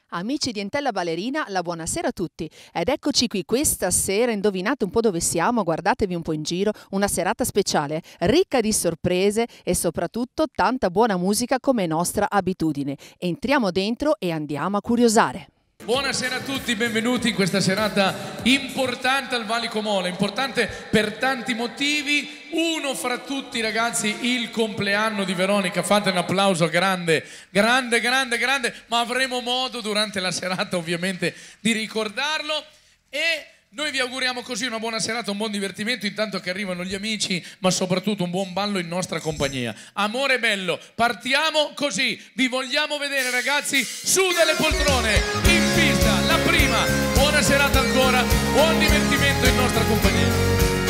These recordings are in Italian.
Amici di Entella Ballerina, la buonasera a tutti ed eccoci qui questa sera, indovinate un po' dove siamo, guardatevi un po' in giro, una serata speciale, ricca di sorprese e soprattutto tanta buona musica come nostra abitudine. Entriamo dentro e andiamo a curiosare. Buonasera a tutti, benvenuti in questa serata importante al Valico Mola, importante per tanti motivi. Uno fra tutti, ragazzi, il compleanno di Veronica. Fate un applauso grande, grande, grande, grande, ma avremo modo durante la serata ovviamente di ricordarlo. E noi vi auguriamo così una buona serata, un buon divertimento intanto che arrivano gli amici, ma soprattutto un buon ballo in nostra compagnia. Amore bello, partiamo così, vi vogliamo vedere ragazzi su delle poltrone, in pista, la prima. Buona serata ancora, buon divertimento in nostra compagnia.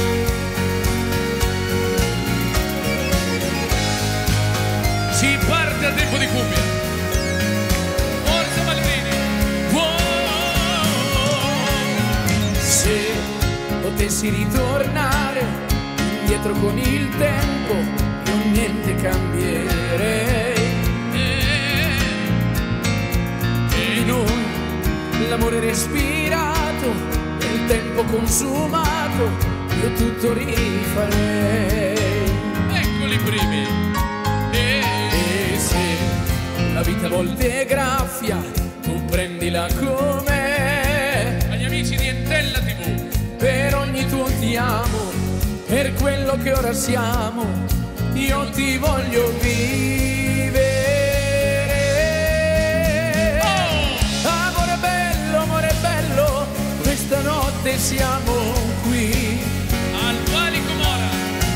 Si parte a tempo di cumbia. Forza ballerini. Se potessi ritornare indietro con il tempo, io niente cambierei. E noi, l'amore respirato, e il tempo consumato, io tutto rifarei. Eccoli i primi. E se la vita a volte è graffia, tu prendila com'è. Agli amici di Entella TV, Per ogni tuo ti amo, per quello che ora siamo, io ti voglio vivere. Oh! Amore bello, questa notte siamo qui al Valico Mola.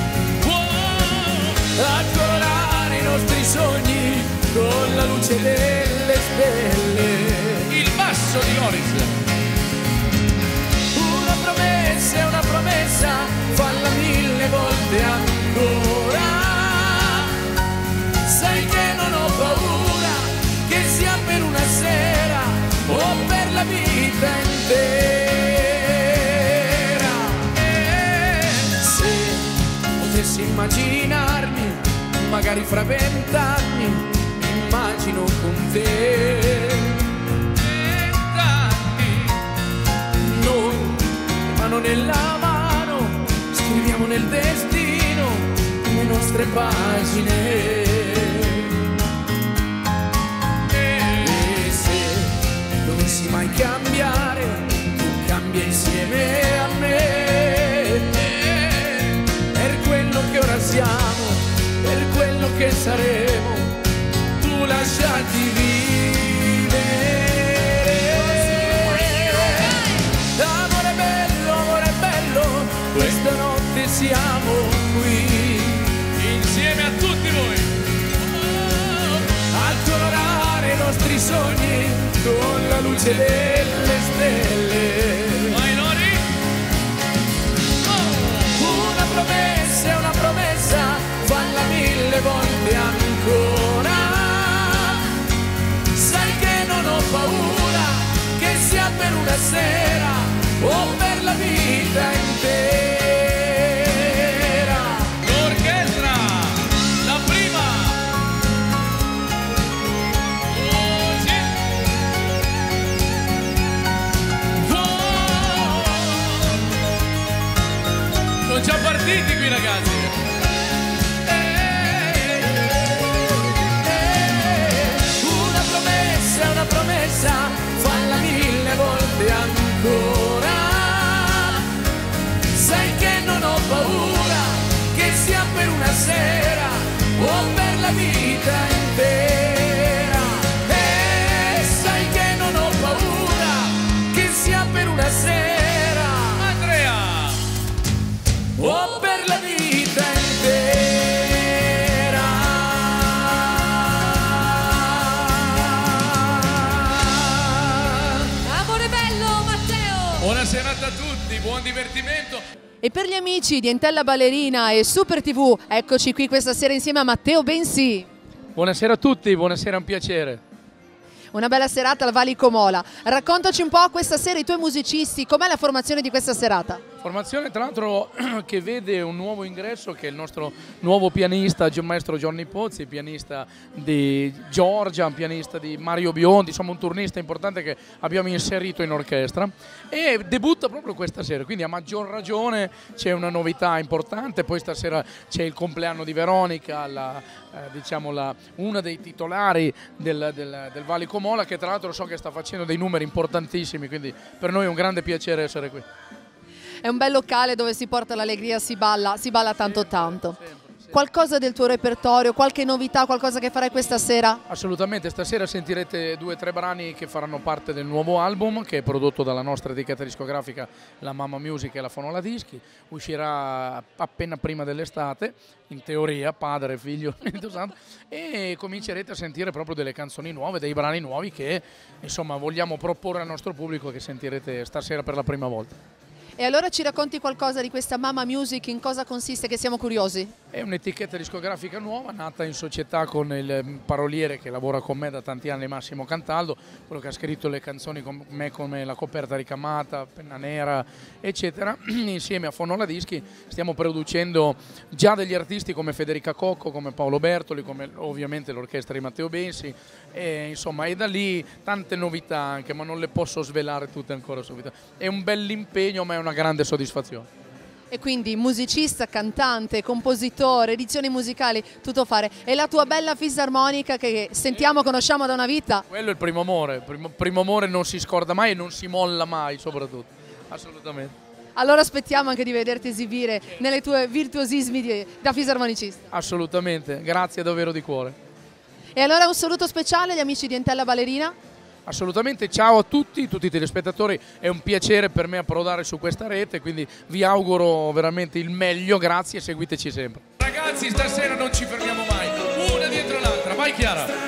a colorare i nostri sogni con la luce delle stelle. Il basso di Loris. Una promessa, falla 1000 volte ancora. Sai che non ho paura, che sia per una sera o per la vita intera. Se potessi immaginarmi, magari fra 20 anni, mi immagino con te. Mano nella mano, scriviamo nel destino le nostre pagine. E se dovessi mai cambiare, tu cambia insieme a me. Per quello che ora siamo, per quello che saremo, tu lasciati vivere. Questa notte siamo qui Insieme a tutti voi, a colorare i nostri sogni con la luce delle stelle. vai Lori. Una promessa, falla 1000 volte ancora. Sai che non ho paura, che sia per una sera o per la vita intera. L'orchestra, la prima. Oh, sì. Oh. Sono già partiti qui ragazzi. Una promessa, falla 1000 volte ancora. Sai che non ho paura, che sia per una sera o per la vita intera. E sai che non ho paura, che sia per una sera, Andrea. o per la vita intera. Amore bello, Matteo! Buona serata a tutti, buon divertimento. E per gli amici di Entella Ballerina e Super TV, eccoci qui questa sera insieme a Matteo Bensì. Buonasera a tutti, buonasera, un piacere. Una bella serata al Valico Mola. Raccontaci un po' questa sera i tuoi musicisti, com'è la formazione di questa serata? Formazione tra l'altro che vede un nuovo ingresso, che è il nostro nuovo pianista, maestro Johnny Pozzi, pianista di Giorgia, un pianista di Mario Biondi, insomma un turnista importante che abbiamo inserito in orchestra, e debutta proprio questa sera, quindi a maggior ragione c'è una novità importante. Poi stasera c'è il compleanno di Veronica, una dei titolari del Valico Mola, che tra l'altro so che sta facendo dei numeri importantissimi, quindi per noi è un grande piacere essere qui. È un bel locale dove si porta l'allegria, si balla tanto tanto. Qualcosa del tuo repertorio, qualche novità, qualcosa che farai questa sera? Assolutamente, stasera sentirete 2 o 3 brani che faranno parte del nuovo album, che è prodotto dalla nostra etichetta discografica, la Mamma Music e la Fonola Dischi. Uscirà appena prima dell'estate, in teoria, padre e figlio, e comincerete a sentire proprio delle canzoni nuove, dei brani nuovi che insomma vogliamo proporre al nostro pubblico, che sentirete stasera per la prima volta. E allora ci racconti qualcosa di questa Mamma Music, in cosa consiste, che siamo curiosi? È un'etichetta discografica nuova, nata in società con il paroliere che lavora con me da tanti anni, Massimo Cantaldo, quello che ha scritto le canzoni con me come La coperta ricamata, Penna nera, eccetera. Insieme a Fonola Dischi stiamo producendo già degli artisti come Federica Cocco, come Paolo Bertoli, come ovviamente l'orchestra di Matteo Bensi, e insomma è da lì tante novità anche, ma non le posso svelare tutte ancora subito. È un bell'impegno, ma è una grande soddisfazione. E quindi musicista, cantante, compositore, edizioni musicali, tutto fare. E la tua bella fisarmonica che sentiamo, conosciamo da una vita? Quello è il primo amore. Primo amore non si scorda mai e non si molla mai, soprattutto. Assolutamente. Allora aspettiamo anche di vederti esibire nelle tue virtuosismi da fisarmonicista. Assolutamente, grazie davvero di cuore. E allora un saluto speciale agli amici di Entella Ballerina. Assolutamente, ciao a tutti i telespettatori, è un piacere per me approdare su questa rete, quindi vi auguro veramente il meglio, grazie e seguiteci sempre. Ragazzi, stasera non ci fermiamo mai, una dietro l'altra, vai Chiara!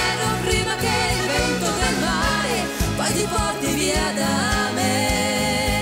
Ti porti via da me.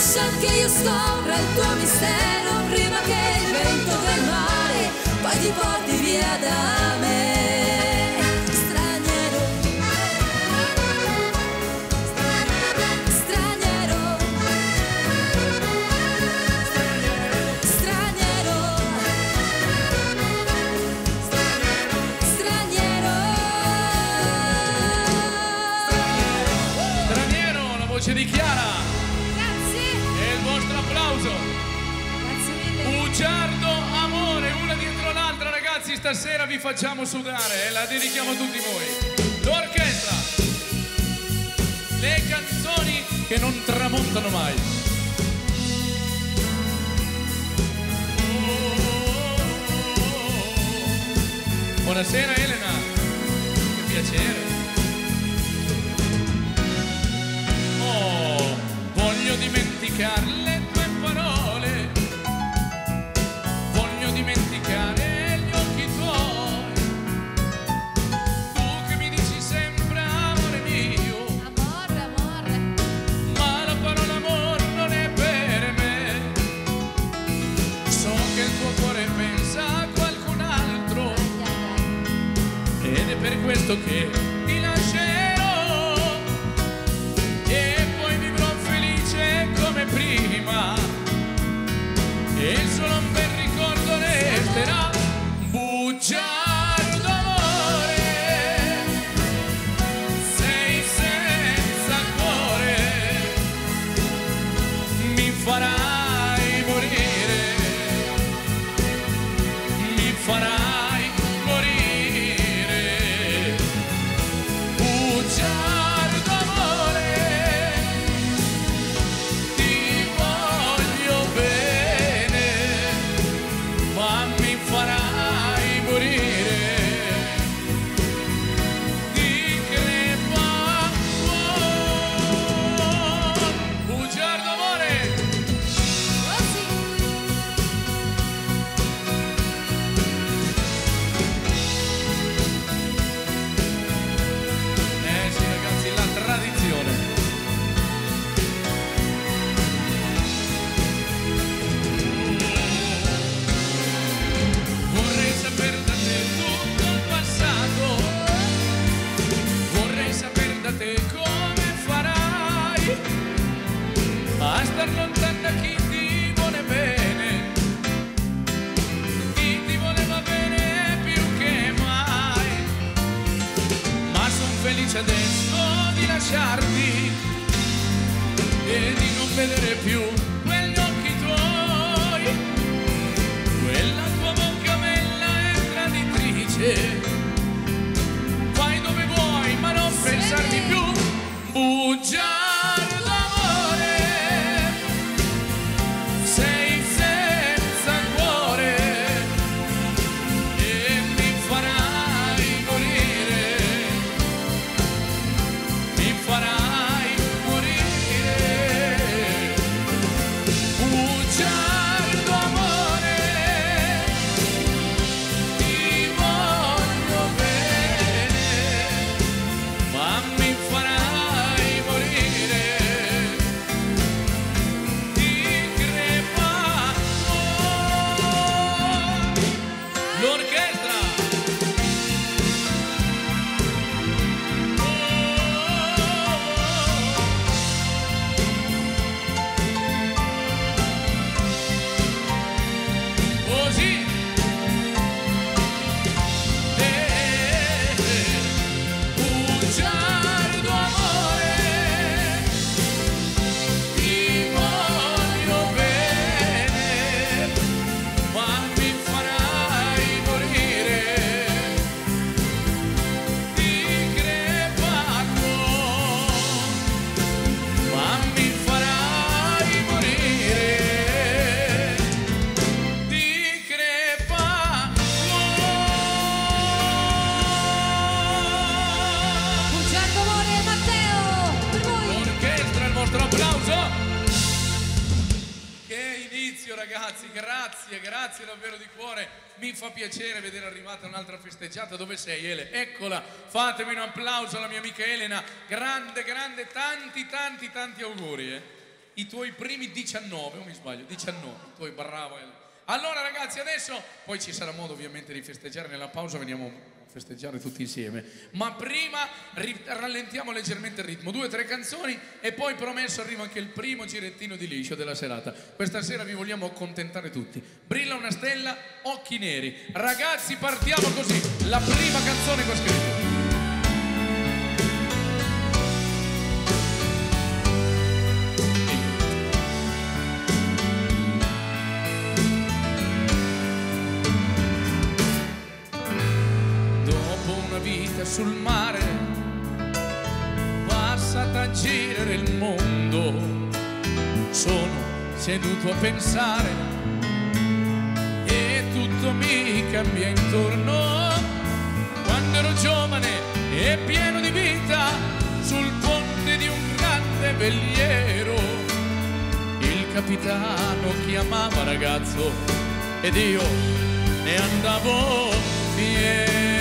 lascia che io scopra il tuo mistero prima che il vento del mare poi ti porti via da me. Straniero, straniero, straniero, straniero. Straniero, la voce di Chiara. Grazie. E il vostro applauso. Grazie mille. Bugiardo amore, una dietro l'altra, ragazzi, stasera vi facciamo sudare e la dedichiamo a tutti voi. L'orchestra, le canzoni che non tramontano mai. Buonasera Elena, che piacere. Oh, voglio dimenticare le tue parole, voglio dimenticare gli occhi tuoi, tu che mi dici sempre amore mio, Amore, amore. ma la parola amore non è per me, so che il tuo cuore pensa a qualcun altro ed è per questo che ti lascerò e poi vivrò felice come prima e solo un bel ricordo resterà. Bugiardo amore, sei senza cuore, mi farai morire, mi farai morire. Bugiardo amore, ti voglio bene, ma mi farai morire di crepa. Bugiardo amore. Oh sì. Sì ragazzi, la tradizione. Vorrei saper da te tutto il passato, vorrei saper da te come farai a star lontano da chi ti vuole bene, chi ti voleva bene più che mai, ma son felice adesso di lasciarti e di non vedere più quegli occhi tuoi, quella tua bocca bella e traditrice, vai dove vuoi ma non pensarmi più. Bugiardo amore, sei senza cuore e mi farai morire, mi farai morire. Bugiardo amore, ti voglio bene, ma mi farai morire di crepa. L'orchestra. Così. Bugiardo amore, ti voglio bene, ma mi farai morire di crepa, ma mi farai morire di crepa. Bugiardo amore, Matteo, per voi. L'orchestra, il vostro applauso. Che inizio ragazzi, grazie, grazie davvero di cuore, mi fa piacere vedere arrivata un'altra festeggiata. Dove sei Ele? Eccola, fatemi un applauso alla mia amica Elena, grande, grande, tanti auguri i tuoi primi 19, o mi sbaglio, 19, tu hai bravo. Allora ragazzi, adesso poi ci sarà modo ovviamente di festeggiare, nella pausa veniamo a festeggiare tutti insieme, ma prima rallentiamo leggermente il ritmo, 2 o 3 canzoni e poi promesso arriva anche il primo girettino di liscio della serata. Questa sera vi vogliamo accontentare tutti. Brilla una stella, occhi neri. Ragazzi, partiamo così, la prima canzone che ho scritto. Sul mare passata a girare il mondo, sono seduto a pensare e tutto mi cambia intorno. Quando ero giovane e pieno di vita, sul ponte di un grande veliero, il capitano chiamava ragazzo ed io ne andavo fiero.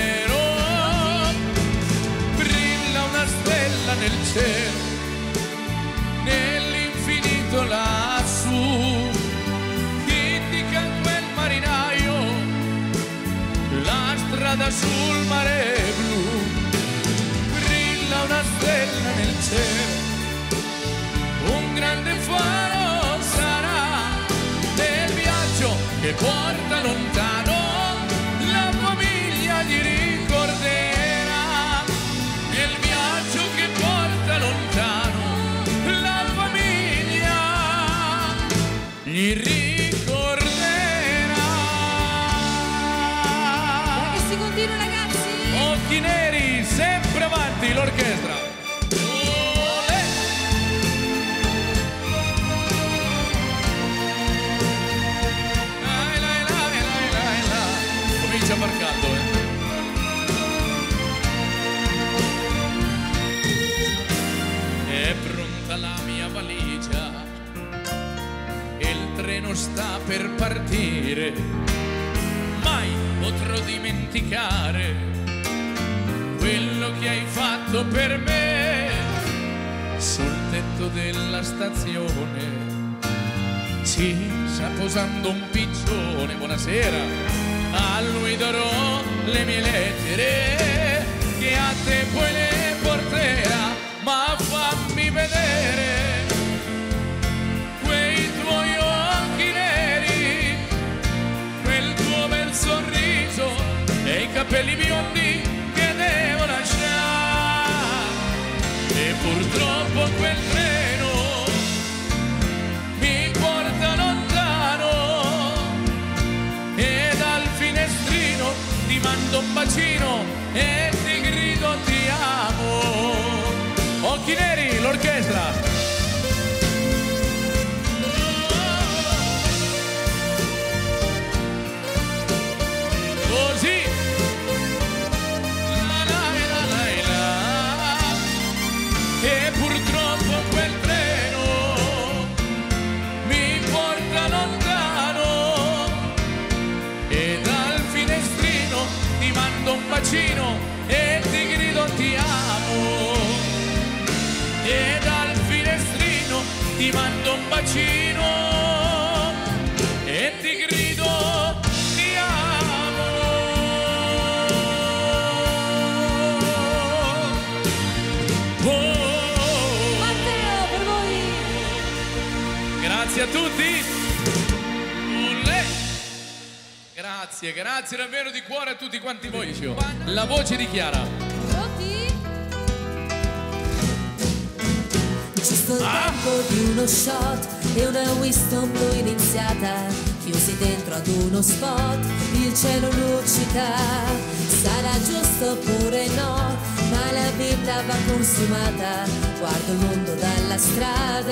Una stella nel cielo, nell'infinito lassù, indica quel marinaio la strada sul mare blu. Brilla una stella nel cielo, un grande faro sarà nel viaggio che porta lontano, la famiglia gli ricorderà. Che porta lontano la famiglia gli ricorderà. E si continua ragazzi. Occhi neri, sempre avanti l'orchestra. Olè. Comincia a far caldo, È pronta la mia valigia, il treno sta per partire, mai potrò dimenticare quello che hai fatto per me. Sul tetto della stazione si sta posando un piccione, buonasera, a lui darò le mie lettere che a te poi le porterà. Ma fammi vedere quei tuoi occhi neri, quel tuo bel sorriso e i capelli biondi che devo lasciare. E purtroppo quel treno mi porta lontano e dal finestrino ti mando un bacino e ti grido ti amo. Occhi neri, l'orchestra. Così. La la la la la. E purtroppo quel treno mi porta lontano e dal finestrino ti mando un bacino e ti grido ti amo. E dal finestrino ti mando un bacino e ti grido ti amo. Oh. Matteo, per voi. Grazie a tutti. Olè. Grazie, grazie davvero di cuore a tutti quanti voi. La voce di Chiara. Giusto il tempo di uno shot e una Winston Blue iniziata, chiusi dentro ad uno spot, il cielo lucida. Sarà giusto oppure no, ma la vita va consumata, guardo il mondo dalla strada.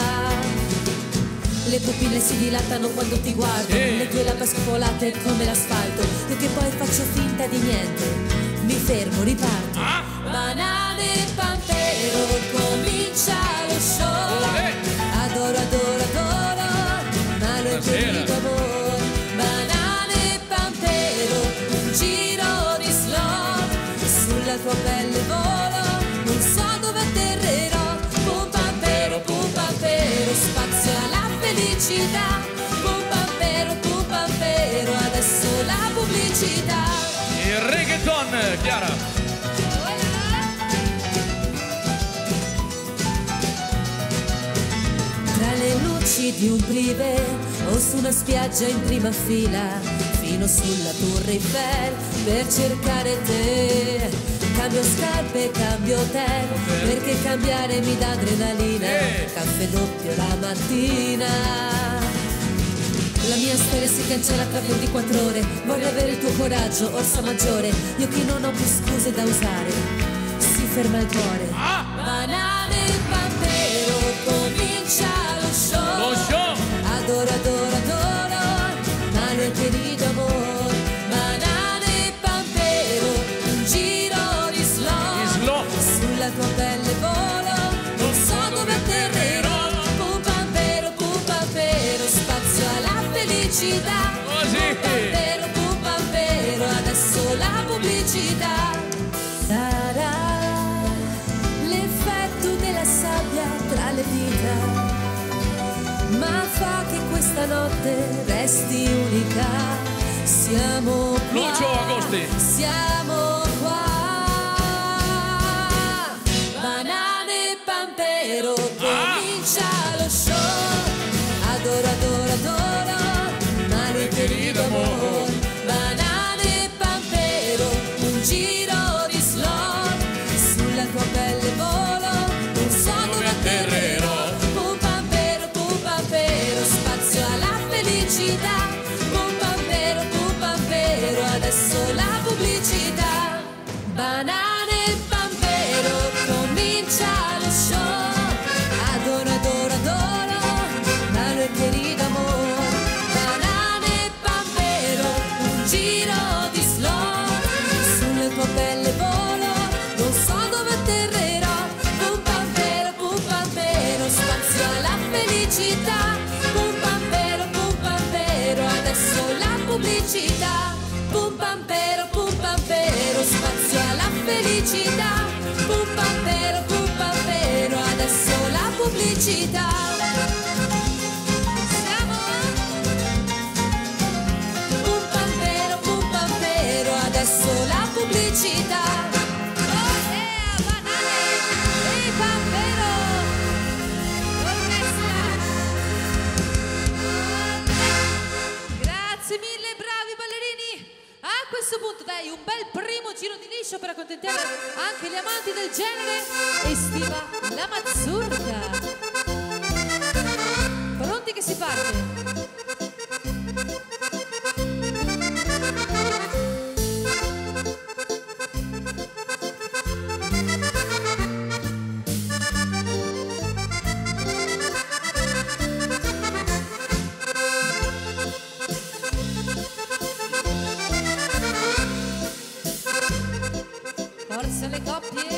Le pupille si dilatano quando ti guardo, le tue labbra scopolate come l'asfalto, io che poi faccio finta di niente, mi fermo, riparto. Banane e Pampero, comincia lo show. Adoro, adoro, adoro, ma lo intendo amore. Banane e Pampero, un giro di slot, sulla tua pelle volo, non so dove atterrerò. Pum Pampero, pubblicità. Pum pampero, adesso la pubblicità. Il reggaeton, Chiara. Tra le luci di un privé o su una spiaggia in prima fila, fino sulla Tour Eiffel per cercare te. Cambio scarpe, cambio hotel, perché cambiare mi dà adrenalina. Caffè doppio la mattina. La mia storia si cancella tra 24 ore. Voglio avere il tuo coraggio, Orsa Maggiore. Io che non ho più scuse da usare. Si ferma il cuore. Banane e pampero, comincia lo show. Adoro, adoro, adoro, mano e piedi d'amore. Banane e pampero, un giro di slow. Sulla tua pelle volo, non so dove atterrerò. Pum pampero, spazio alla felicità. Pum pampero, adesso la pubblicità. Sarà l'effetto della sabbia tra le dita, ma fa che questa notte resti unica. Siamo qua, Lucio Agosti. siamo qua. Banane e pampero, comincia lo show. Adoro, adoro, adoro, mare che d'amore. Banane e pampero, un giro di slow. Sulla tua pelle volo, non so dove atterrerò. Pum pampero, spazio alla felicità. Pum pampero, adesso la pubblicità. Banane e pampero, comincia lo show. Adoro, adoro, adoro, mano e piedi d'amore. Banane e pampero, un giro di slow. Sulla tua pelle volo, non so dove atterrerò. Pum pampero, spazio alla felicità. Pum pampero, adesso la pubblicità. Pum pampero, spazio alla felicità. Pum pampero, adesso la pubblicità. Siamo Pum pampero, adesso la pubblicità. Oh yeah, banane e pampero. Grazie mille, bravi ballerini. A questo punto dai un bel primo giro di liscio per accontentare anche gli amanti del genere. Estiva la mazurka. Pronti che si parte? Forza le coppie.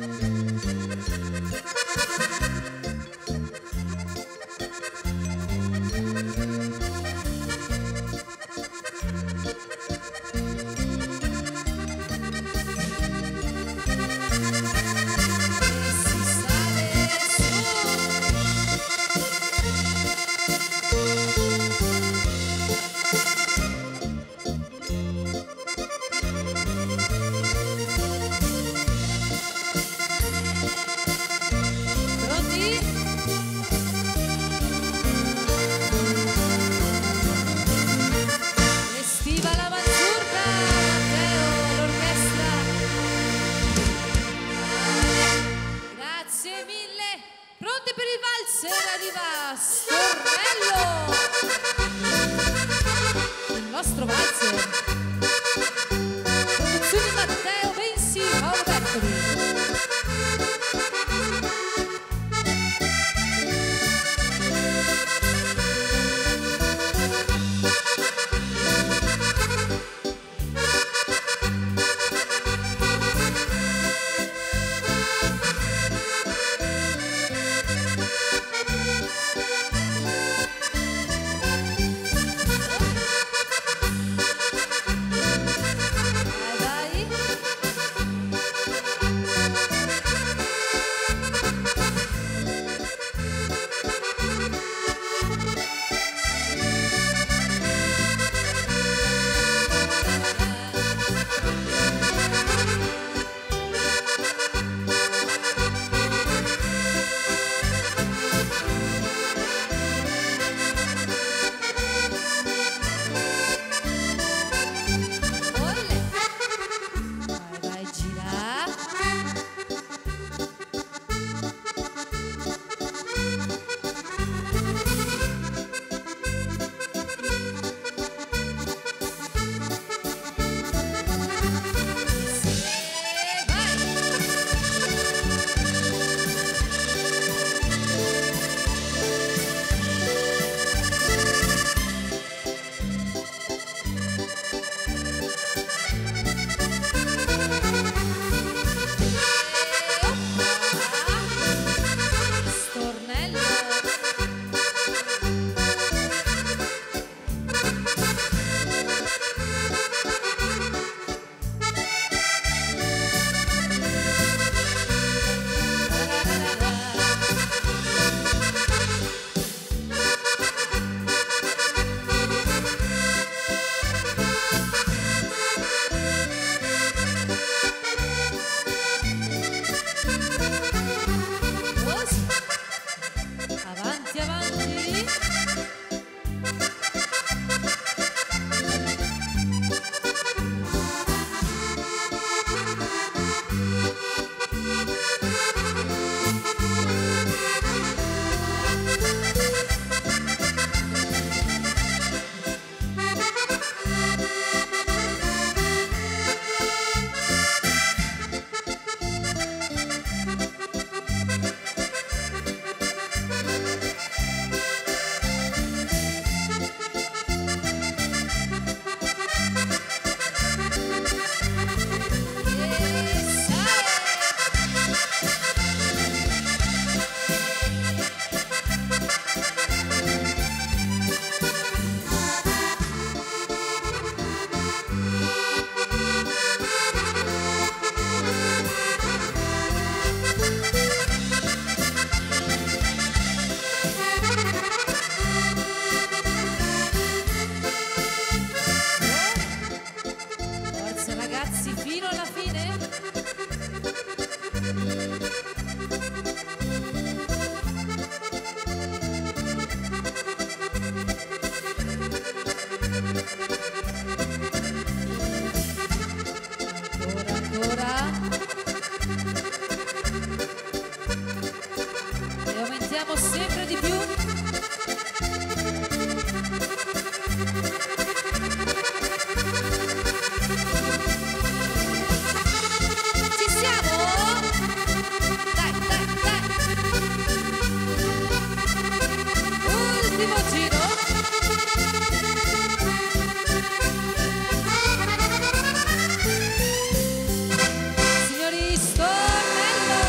Signori, stornello!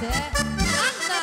parte, Anna!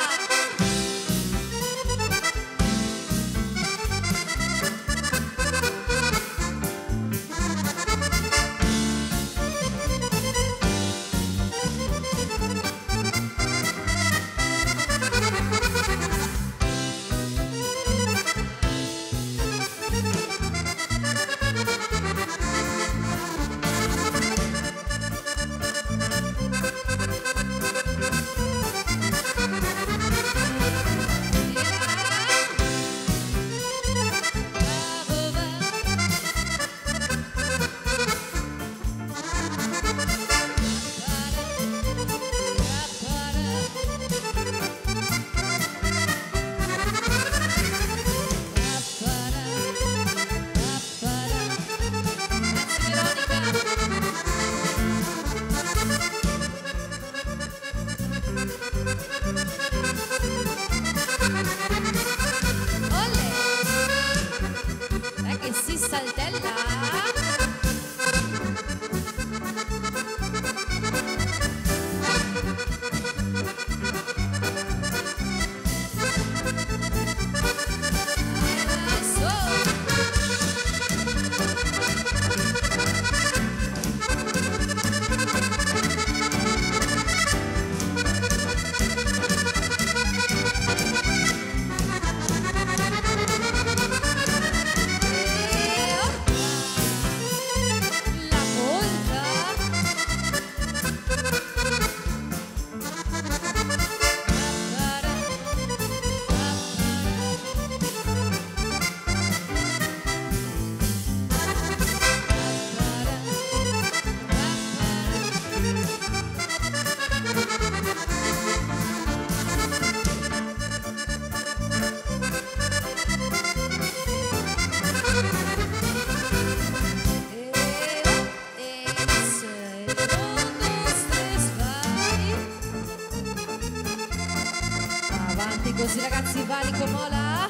Così ragazzi, valico mola.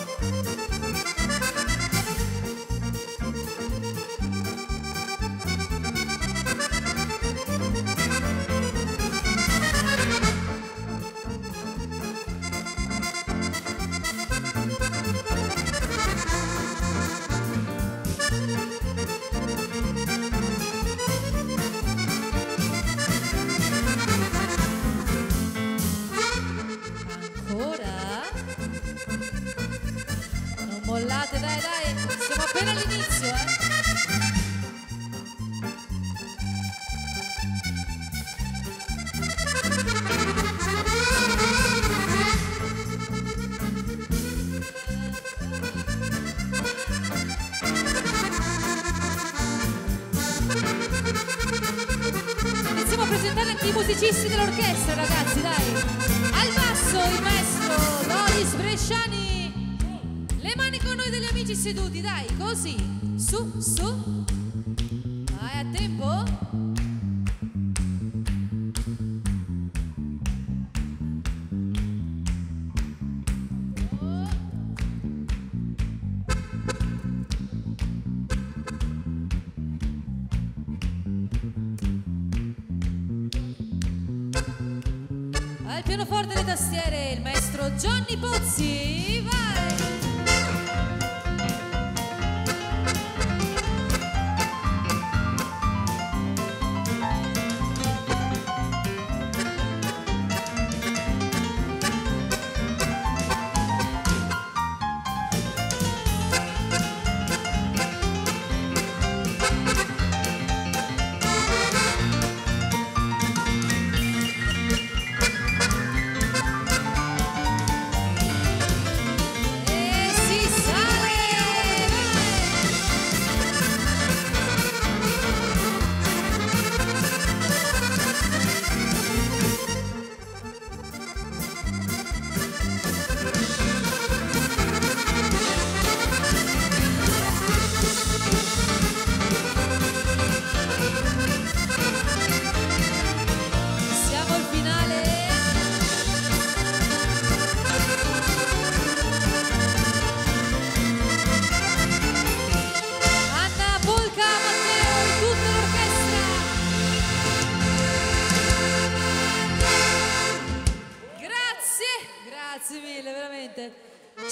Mollate, dai, siamo appena all'inizio, Iniziamo a presentare anche i musicisti dell'orchestra, ragazzi, dai. Al basso il maestro Loris Bresciani. Le mani con noi degli amici seduti, dai, così, su, su, vai a tempo. Al pianoforte e le tastiere il maestro Johnny Pozzi, vai!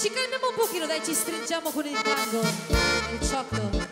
ci calmiamo un pochino, dai, ci stringiamo con il tango, il cioclo.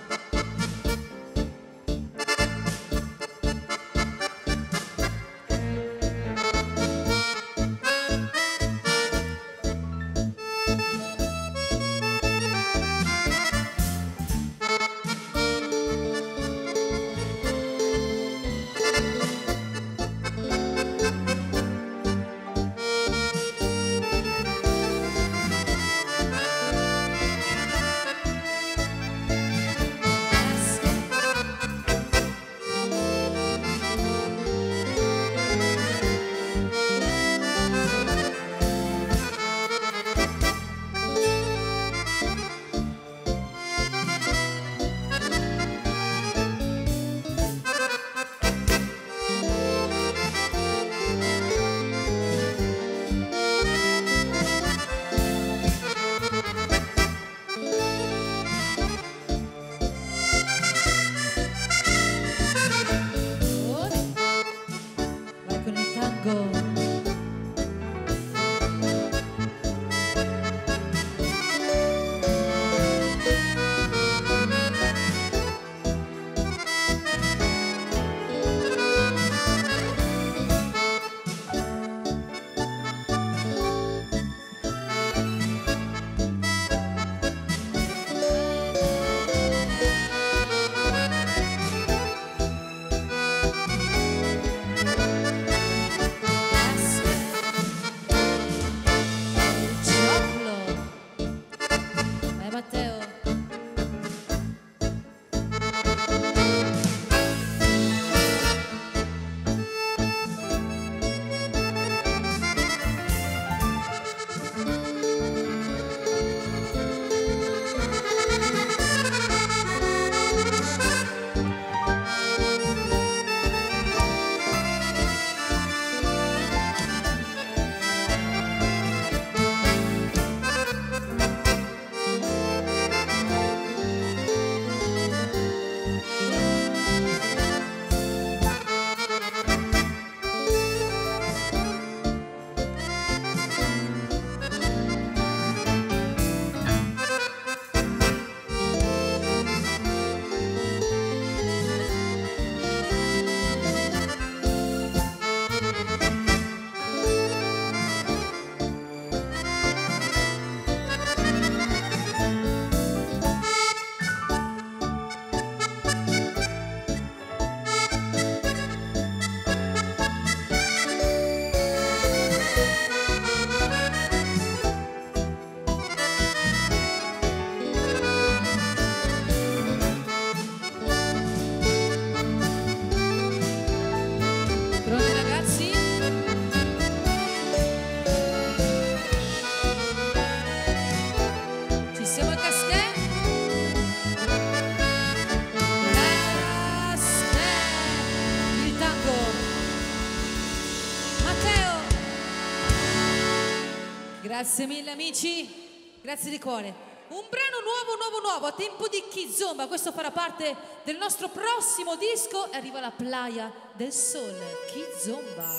Grazie mille amici, grazie di cuore. Un brano nuovo a tempo di Kizomba, questo farà parte del nostro prossimo disco e arriva la Playa del Sole, Kizomba.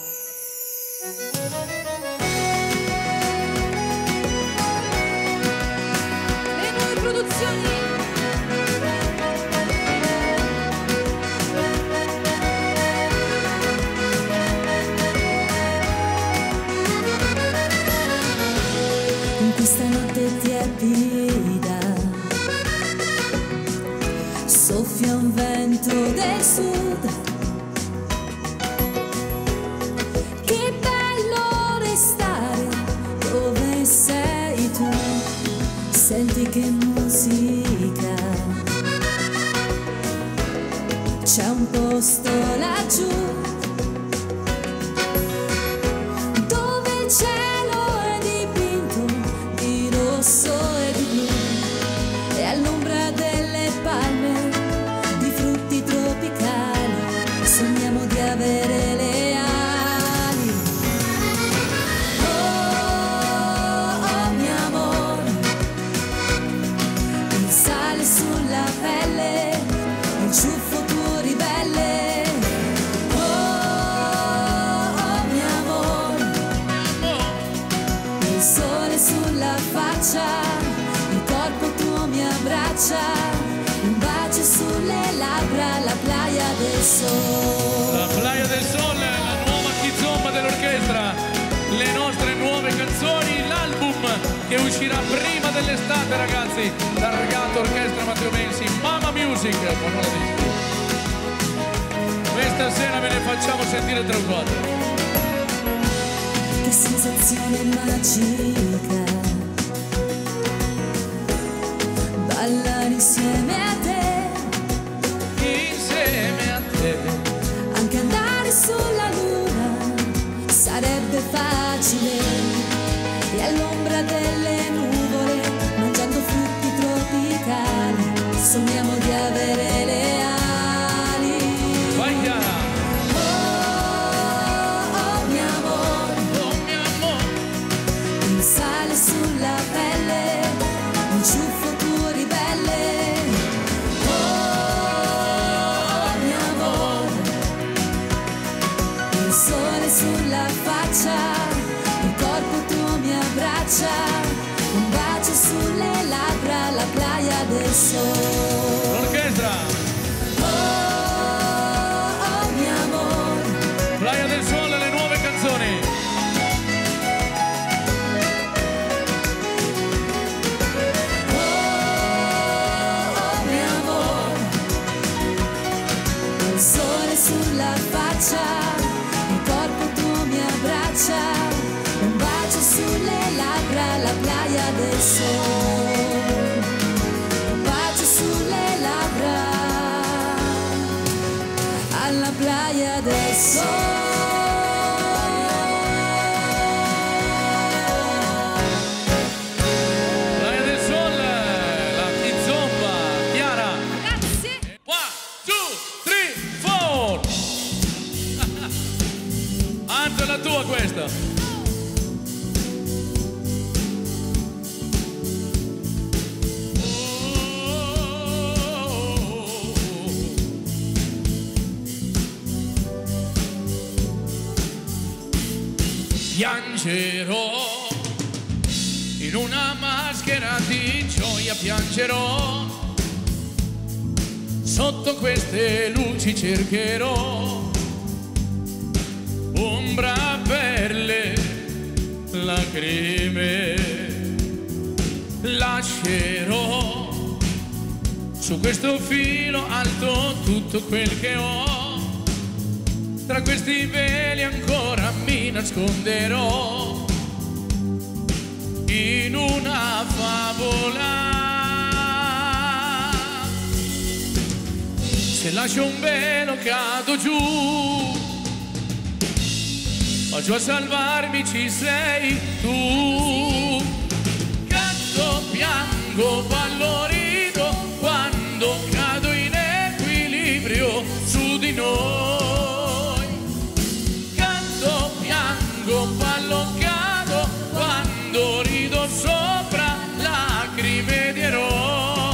Le nuove produzioni. Questa notte tiepida soffia un vento del sud. Che bello restare dove sei tu. Senti che musica, c'è un posto laggiù dove il cielo è dipinto di rosso e di blu, e all'ombra delle palme di frutti tropicali sogniamo di avere le ali. Oh mio amore, il sale sulla pelle, il ciuffo tuo ribelle. Oh del Sol. La Playa del Sol, la nuova kizomba dell'orchestra, le nostre nuove canzoni, l'album che uscirà prima dell'estate, ragazzi. Targato Orchestra Matteo Bensi, Mama Music, buona dischi. Questa sera ve ne facciamo sentire 3 o 4. Che sensazione magica ballare insieme a te, Insieme a te. anche andare sulla luna sarebbe facile, e all'ombra delle nuvole, mangiando frutti tropicali, sogniamo di avere le ali. Vai Chiara. Oh mio amore, Oh mio amore. il sale sulla pelle, un ciuffo tuo ribelle. Oh mio amore, il sole sulla faccia, il corpo tuo mi abbraccia, un bacio sulle labbra, la playa del Sol. L'orchestra. Oh mio amore, Playa del Sol, le nuove canzoni. oh mio amore, il sole sulla faccia, il corpo tuo mi abbraccia, un bacio sulle labbra, la playa del Sol. Un bacio sulle labbra, alla playa del Sol. Playa del Sol, la kizomba, Chiara. Grazie. 1, 2, 3, 4. Anto, è la tua questa. Piangerò in una maschera di gioia, piangerò sotto queste luci, cercherò ombra per le lacrime, lascerò su questo filo alto tutto quel che ho. Tra questi veli ancora mi nasconderò in una favola. Se lascio un velo cado giù, ma giù a salvarmi ci sei tu. Canto, piango, ballo, rido quando cado in equilibrio su di noi. Ballo, cado, quando rido sopra lacrime di eroi.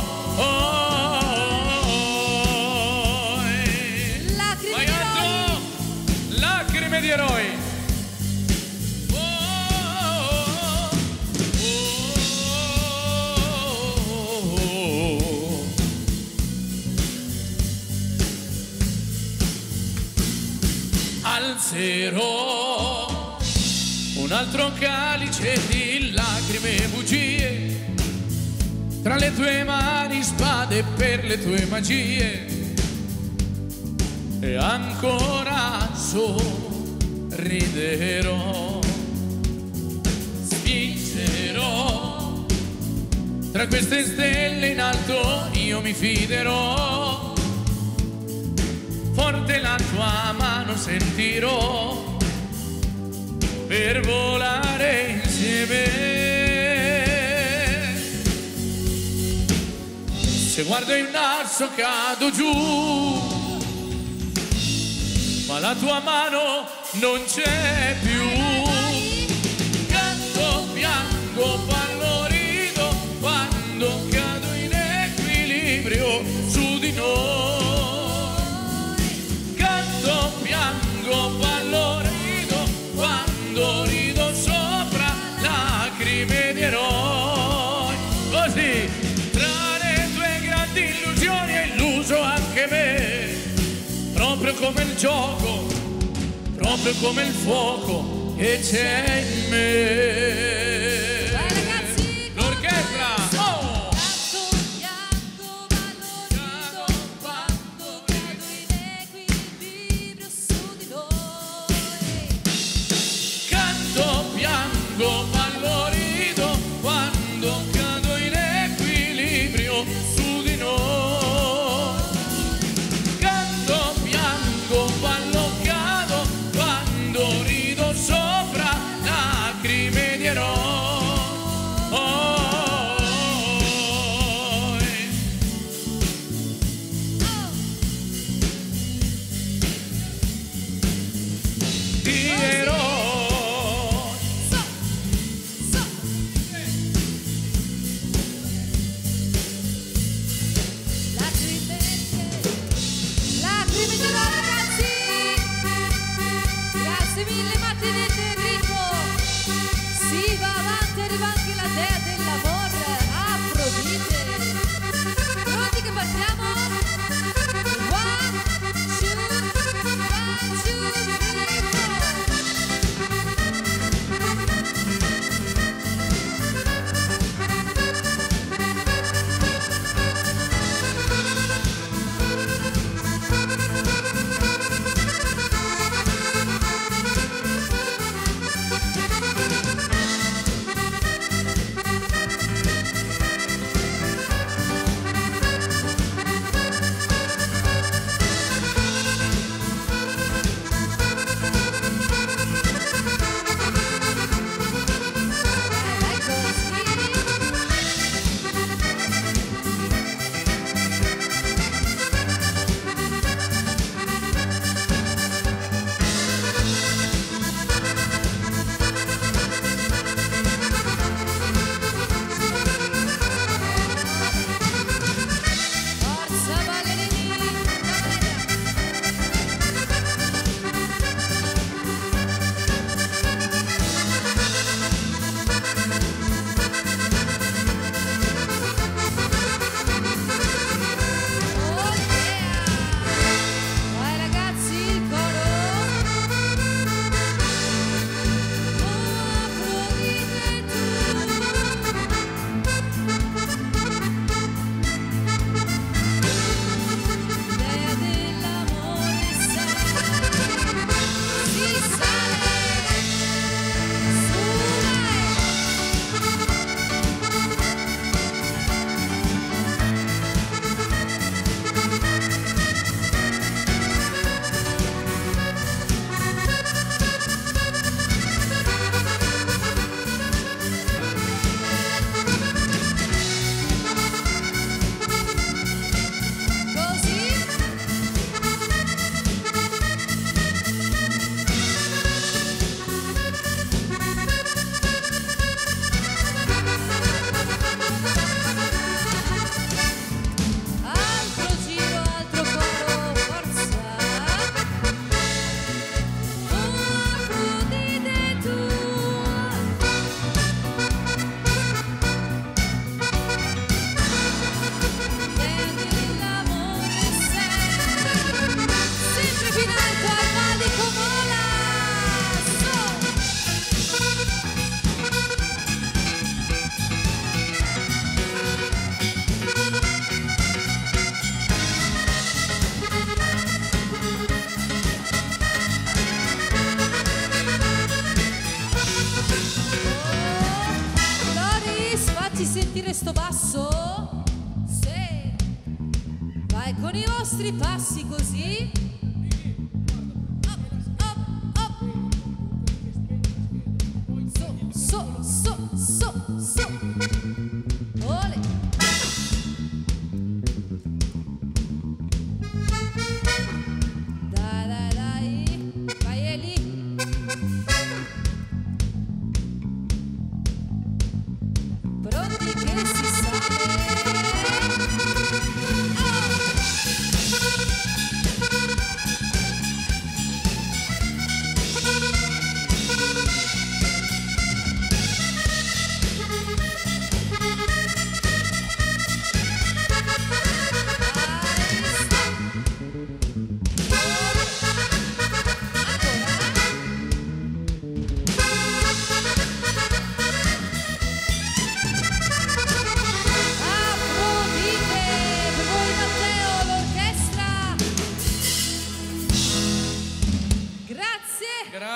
Lacrime di eroi. Lacrime di eroi. Alzerò un altro calice di lacrime e bugie, tra le tue mani spade per le tue magie, e ancora sorriderò, spingerò tra queste stelle in alto, io mi fiderò, forte la tua mano sentirò, per volare insieme. Se guardo in alto cado giù, ma la tua mano non c'è più. Canto, piango, ballo, rido quando cado in equilibrio su di noi. Canto, piango, ballo, rido quando rido sopra lacrime di eroi. Così, tra le tue grandi illusioni hai illuso anche me, proprio come il gioco, proprio come il fuoco che c'è in me. Vai ragazzi, L'orchestra! Oh! canto bianco valorito quando cado in equilibrio su di noi. Canto, piango, ballo, rido quando cado in equilibrio su di noi. Canto, piango, ballo, cado quando rido sopra lacrime di eroi. Di eroi. Lacrime di oro, ragazzi. Grazie mille, mantenete il ritmo. Si va avanti, arriva anche la dea dell'amore, Afrodite. Pronti che partiamo? 1, 2, 3, forza ballerini, oh yeah! Vai ragazzi, il coro. Oh, Afrodite tu, dea dell'amore sale, si sale, su dai. Così. Altro giro, altro coro, forza. Afrodite tu. Dea dell'amore sempre fino in alto al valico mola. Loris, facci sentire sto basso. Sì. Vai con i vostri passi così. Up, up, up. So. Ole. Dai. Vai Eli. Pronti che si sale. Oh!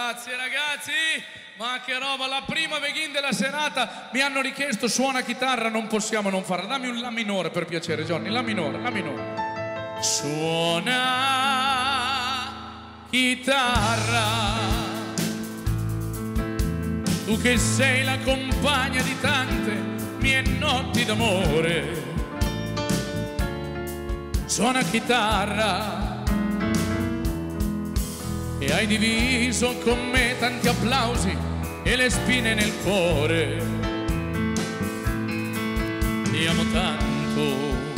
Grazie ragazzi, ma che roba, la prima begin della serata. Mi hanno richiesto suona chitarra, non possiamo non farla. Dammi un La minore per piacere, Johnny, La minore, La minore. Suona chitarra, tu che sei la compagna di tante mie notti d'amore. Suona chitarra e hai diviso con me tanti applausi e le spine nel cuore. Ti amo tanto,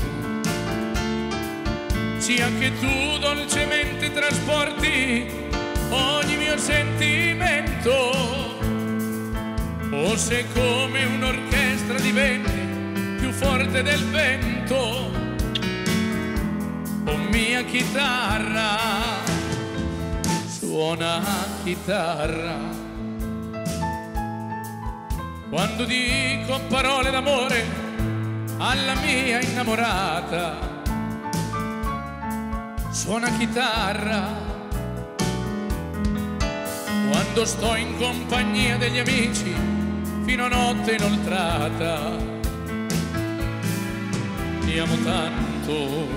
sia che tu dolcemente trasporti ogni mio sentimento, o se come un'orchestra diventi più forte del vento. Oh mia chitarra, suona chitarra, quando dico parole d'amore alla mia innamorata. Suona chitarra, quando sto in compagnia degli amici fino a notte inoltrata. Ti amo tanto,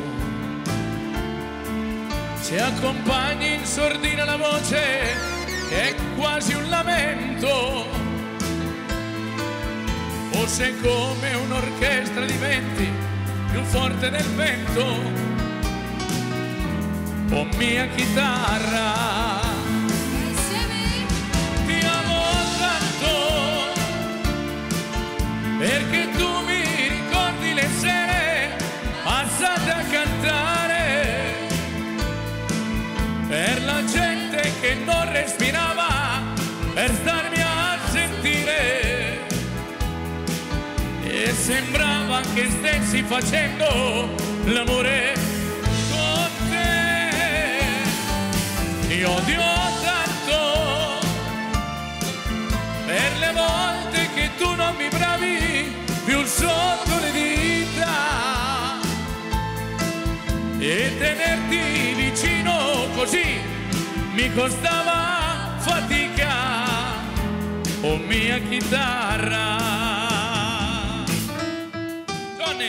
se accompagni in sordina la voce è quasi un lamento, o se come un'orchestra diventi più forte del vento. Oh mia chitarra, ti amo tanto, perché tu mi ricordi le sere passate a cantare per la gente che non respirava, per starmi a sentire, e sembrava che stessi facendo l'amore con te. Io odio tanto per le volte che tu non mi bravi più sotto le dita, e tenerti vicino così mi costava fatica. Oh mia chitarra, Johnny.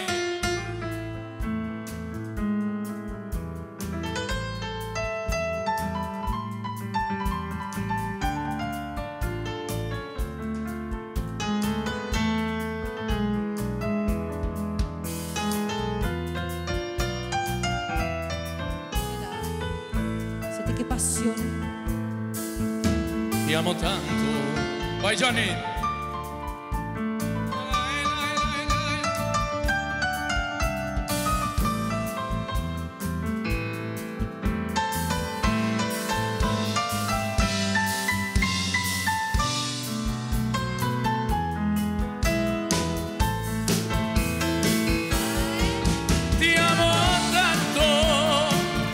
Che passione. Ti amo tanto. Vai Johnny. Ti amo tanto,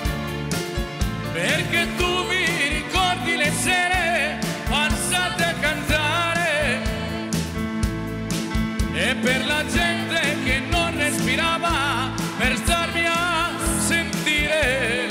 perché tu mi ricordi le sere passate a cantare, e per la gente che non respirava, per starmi a sentire,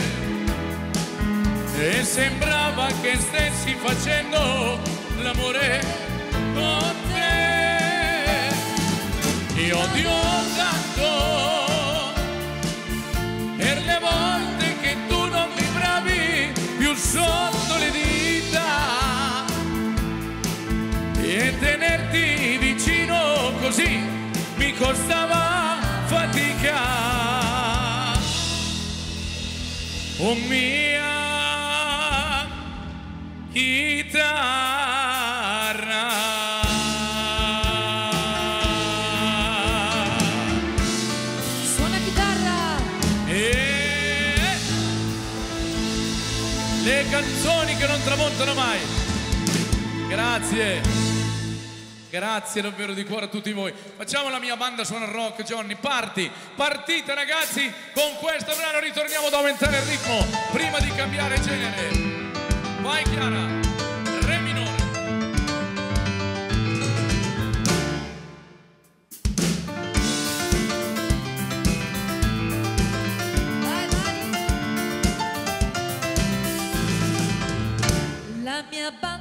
e sembrava che stessi facendo l'amore con te. Io odio tanto per le volte che tu non mi bravi più sotto le dita, e tenerti vicino così mi costava fatica. Oh mia chitarra, Suona chitarra. le canzoni che non tramontano mai. Grazie, grazie davvero di cuore a tutti voi. Facciamo la mia banda suona rock, Johnny. Partite ragazzi, con questo brano ritorniamo ad aumentare il ritmo prima di cambiare genere. Vai Chiara, re minore. Vai, vai. La mia banda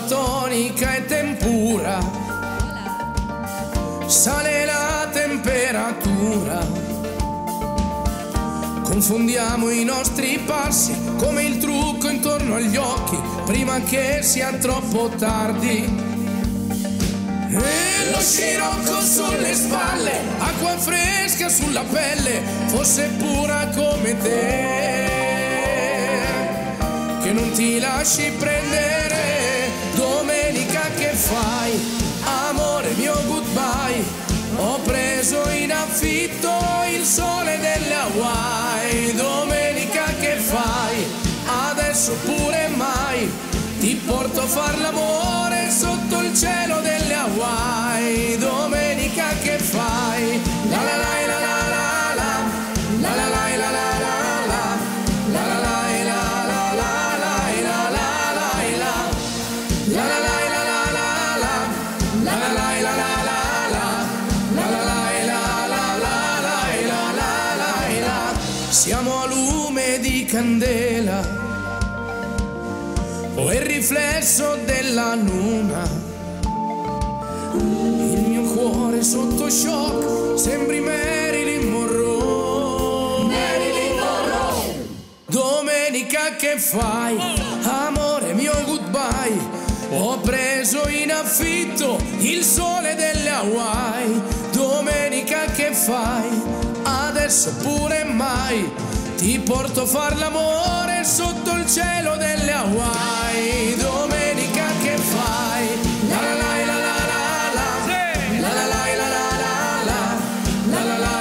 acqua tonica e tempura, sale la temperatura, confondiamo i nostri passi come il trucco intorno agli occhi prima che sia troppo tardi. E lo scirocco sulle spalle, acqua fresca sulla pelle, fosse pura come te, che non ti lasci prendere. Domenica che fai? Amore mio goodbye, ho preso in affitto il sole delle Hawaii. Domenica che fai? Adesso pure mai ti porto a far l'amore sotto il cielo delle Hawaii. Domenica che fai? La la la la la la la la la la la la la la la la siamo a lume di candela o il riflesso della luna. Il mio cuore sotto shock, sembri Marilyn Monroe. Marilyn Monroe. Domenica che fai? Amore mio goodbye, ho preso in affitto il sole delle Hawaii. Domenica che fai? Adesso pure mai ti porto a far l'amore sotto il cielo delle Hawaii. Domenica che fai? La la la la la la la la la la la la la la la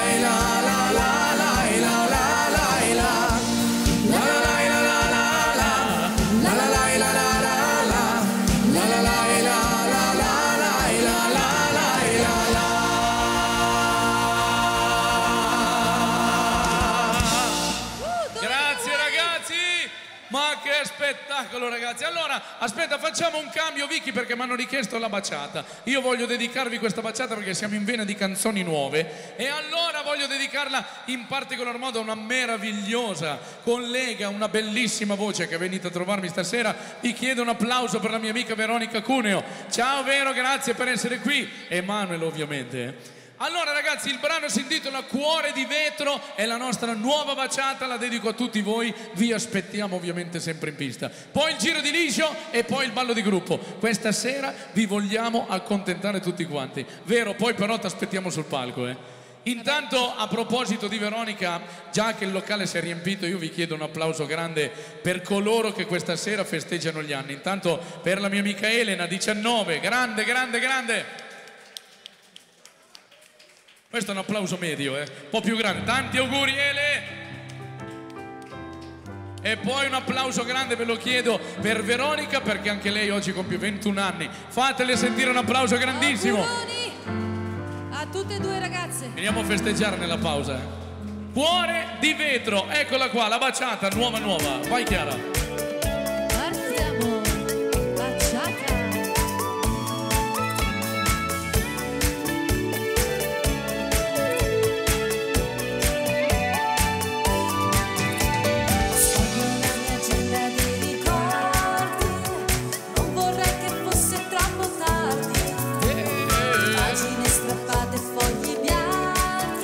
spettacolo, ragazzi. Allora, aspetta, facciamo un cambio, Vicky, perché mi hanno richiesto la baciata. Io voglio dedicarvi questa baciata perché siamo in vena di canzoni nuove e allora voglio dedicarla in particolar modo a una meravigliosa collega, una bellissima voce che è venuta a trovarmi stasera. Vi chiedo un applauso per la mia amica Veronica Cuneo. Ciao Vero, grazie per essere qui. Emanuele, ovviamente. Allora ragazzi, il brano si intitola Cuore di vetro, è la nostra nuova baciata, la dedico a tutti voi, vi aspettiamo ovviamente sempre in pista. Poi il giro di liscio e poi il ballo di gruppo. Questa sera vi vogliamo accontentare tutti quanti. Vero, poi però ti aspettiamo sul palco, Intanto, a proposito di Veronica, già che il locale si è riempito, io vi chiedo un applauso grande per coloro che questa sera festeggiano gli anni. Intanto per la mia amica Elena, 19, grande, grande, grande. Questo è un applauso medio, un po' più grande. Tanti auguri, Ele! E poi un applauso grande, ve lo chiedo, per Veronica, perché anche lei oggi compie 21 anni. Fatele sentire un applauso grandissimo. Auguroni a tutte e due ragazze. Veniamo a festeggiare nella pausa. Cuore di vetro, eccola qua, la baciata, nuova nuova. Vai Chiara.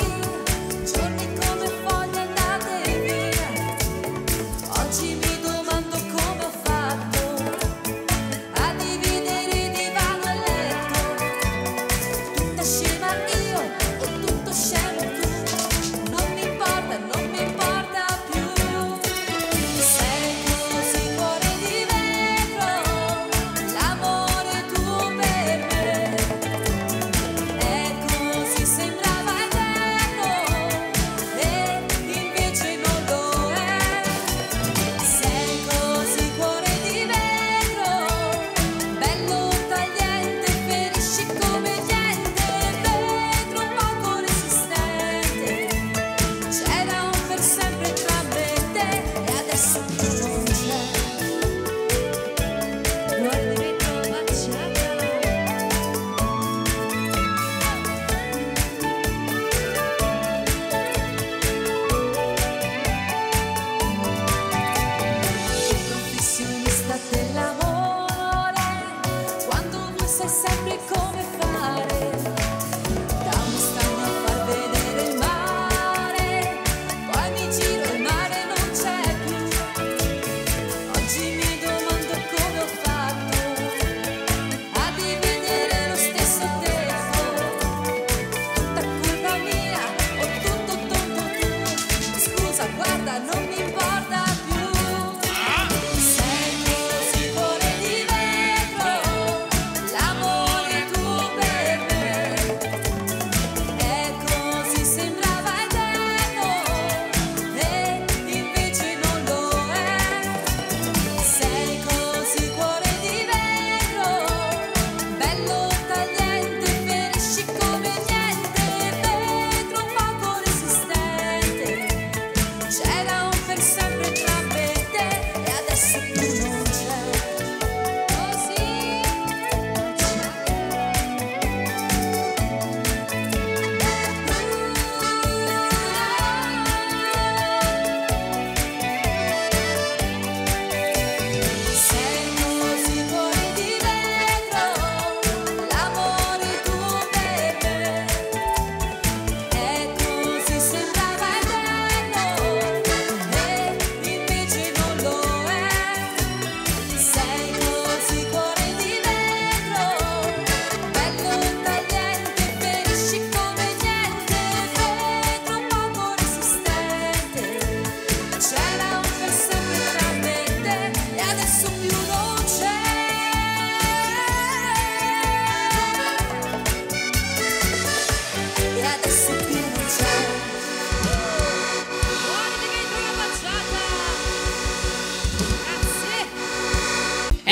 Oggi mi domando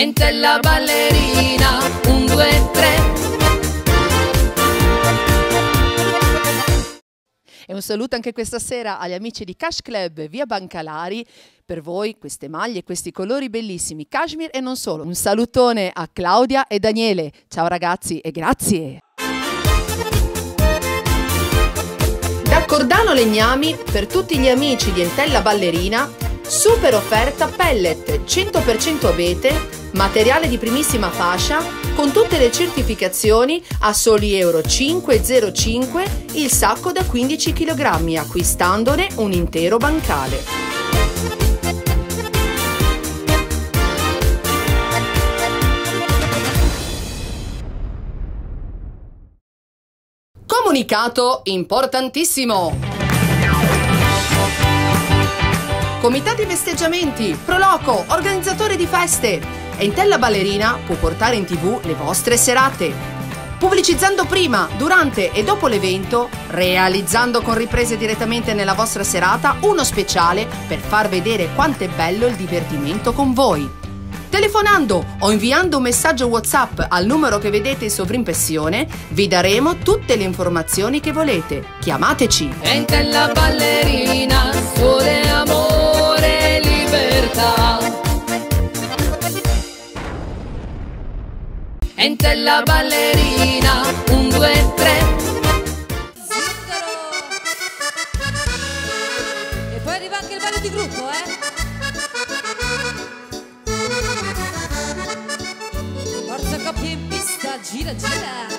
Entella ballerina, 1, 2, 3. E un saluto anche questa sera agli amici di Cash Club via Bancalari. Per voi queste maglie, questi colori bellissimi, cashmere e non solo. Un salutone a Claudia e Daniele. Ciao ragazzi e grazie. Da Cordano Legnami, per tutti gli amici di Entella Ballerina, super offerta pellet 100% abete, materiale di primissima fascia, con tutte le certificazioni a soli euro 5,05 il sacco da 15 kg, acquistandone un intero bancale. Comunicato importantissimo! Comitati festeggiamenti, Proloco, organizzatore di feste. Entella Ballerina può portare in TV le vostre serate, pubblicizzando prima, durante e dopo l'evento, realizzando con riprese direttamente nella vostra serata uno speciale per far vedere quanto è bello il divertimento con voi. Telefonando o inviando un messaggio WhatsApp al numero che vedete in sovrimpressione, vi daremo tutte le informazioni che volete. Chiamateci! Entella ballerina, sole, amore, libertà. Entella ballerina, 1, 2, 3. Zingaro. E poi arriva anche il ballo di gruppo, Forza coppia in pista, gira, gira.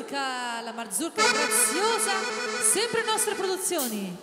la Marzurca graziosa, sempre nostre produzioni.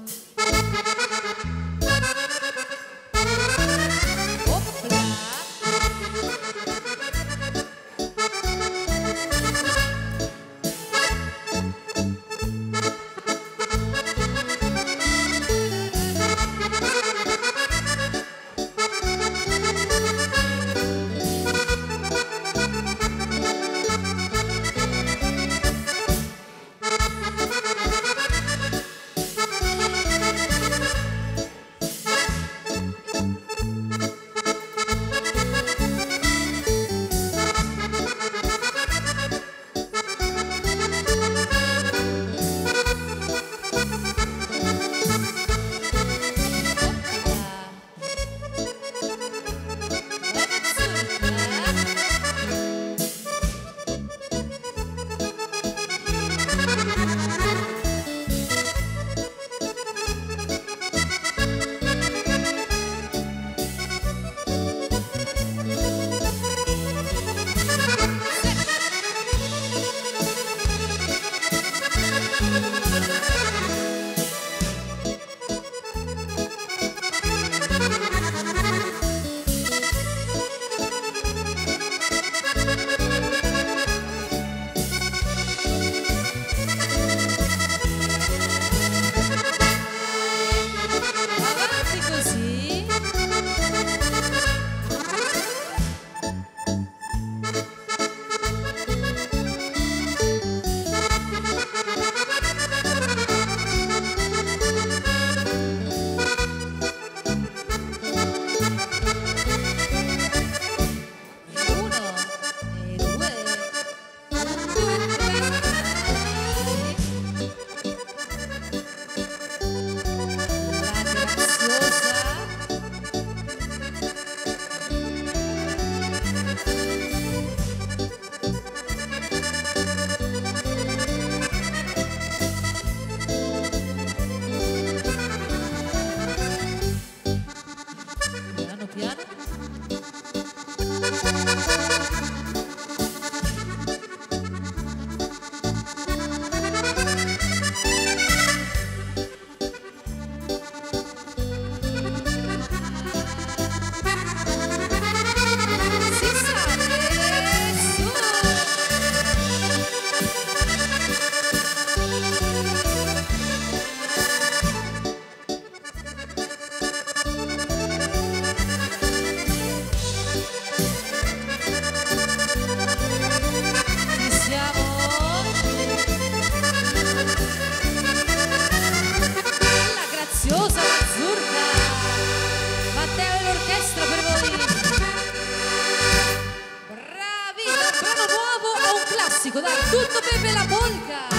Dai, tutto Pepe la polca!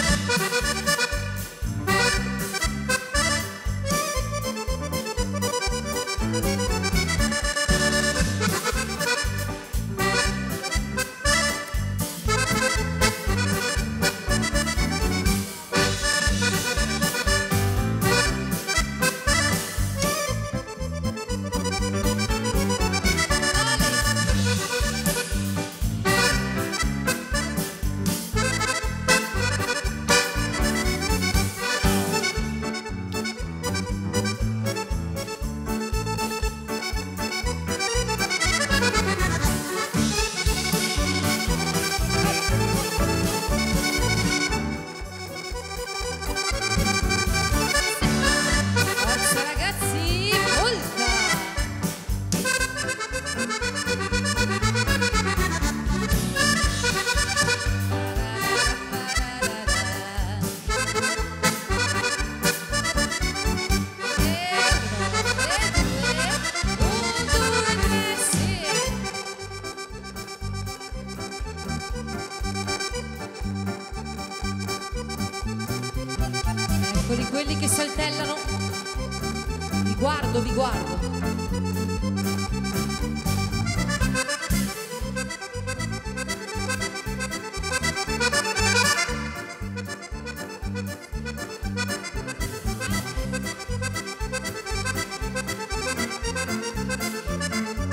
Eccoli quelli che saltellano. Vi guardo, vi guardo.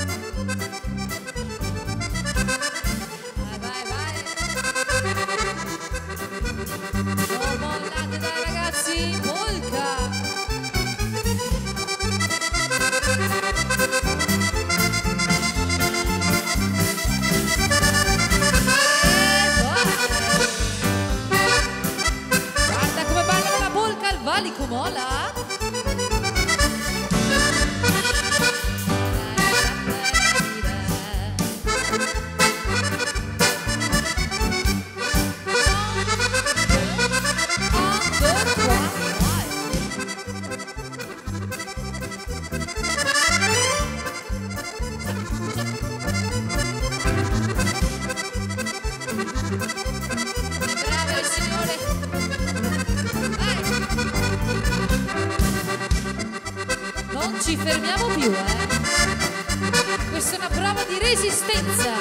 Vai, vai, vai. ci fermiamo più, Questa è una prova di resistenza.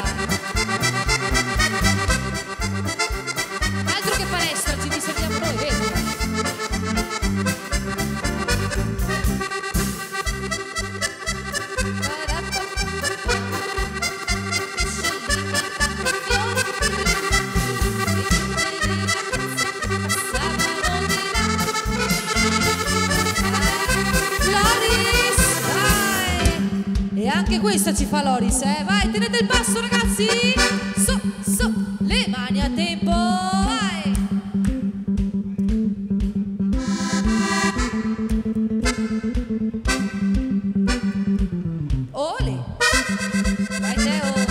Altro che palestra, ci riserviamo noi, vedi? Anche questa ci fa Loris, vai, tenete il passo ragazzi, su, le mani a tempo, vai. Ole, vai Teo.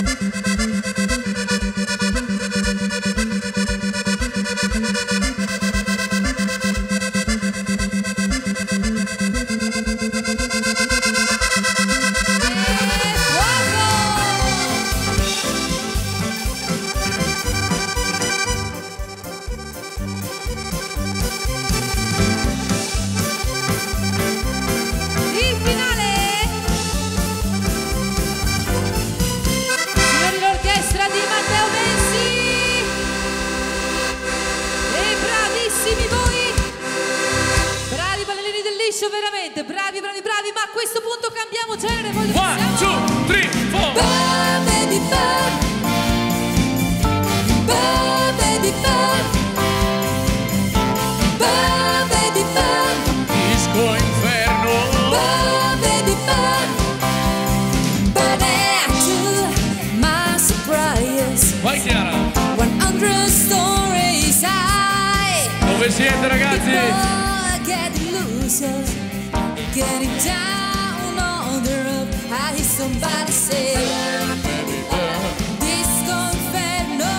Veramente bravi, ma a questo punto cambiamo genere. 1, 2, 3, 4. Burn, baby, burn. Burn, baby, burn. Burn, baby, burn. Disco inferno. Burn, baby, burn. But to my surprise, Vai Chiara. 100 stories high. Dove siete ragazzi? Getting down on the road, I hear somebody say, Disco Inferno,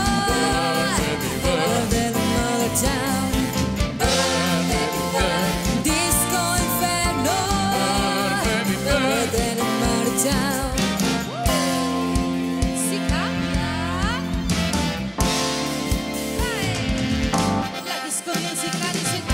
than another town. Disco Inferno, than another town. Si cambia. La disco musica di 70.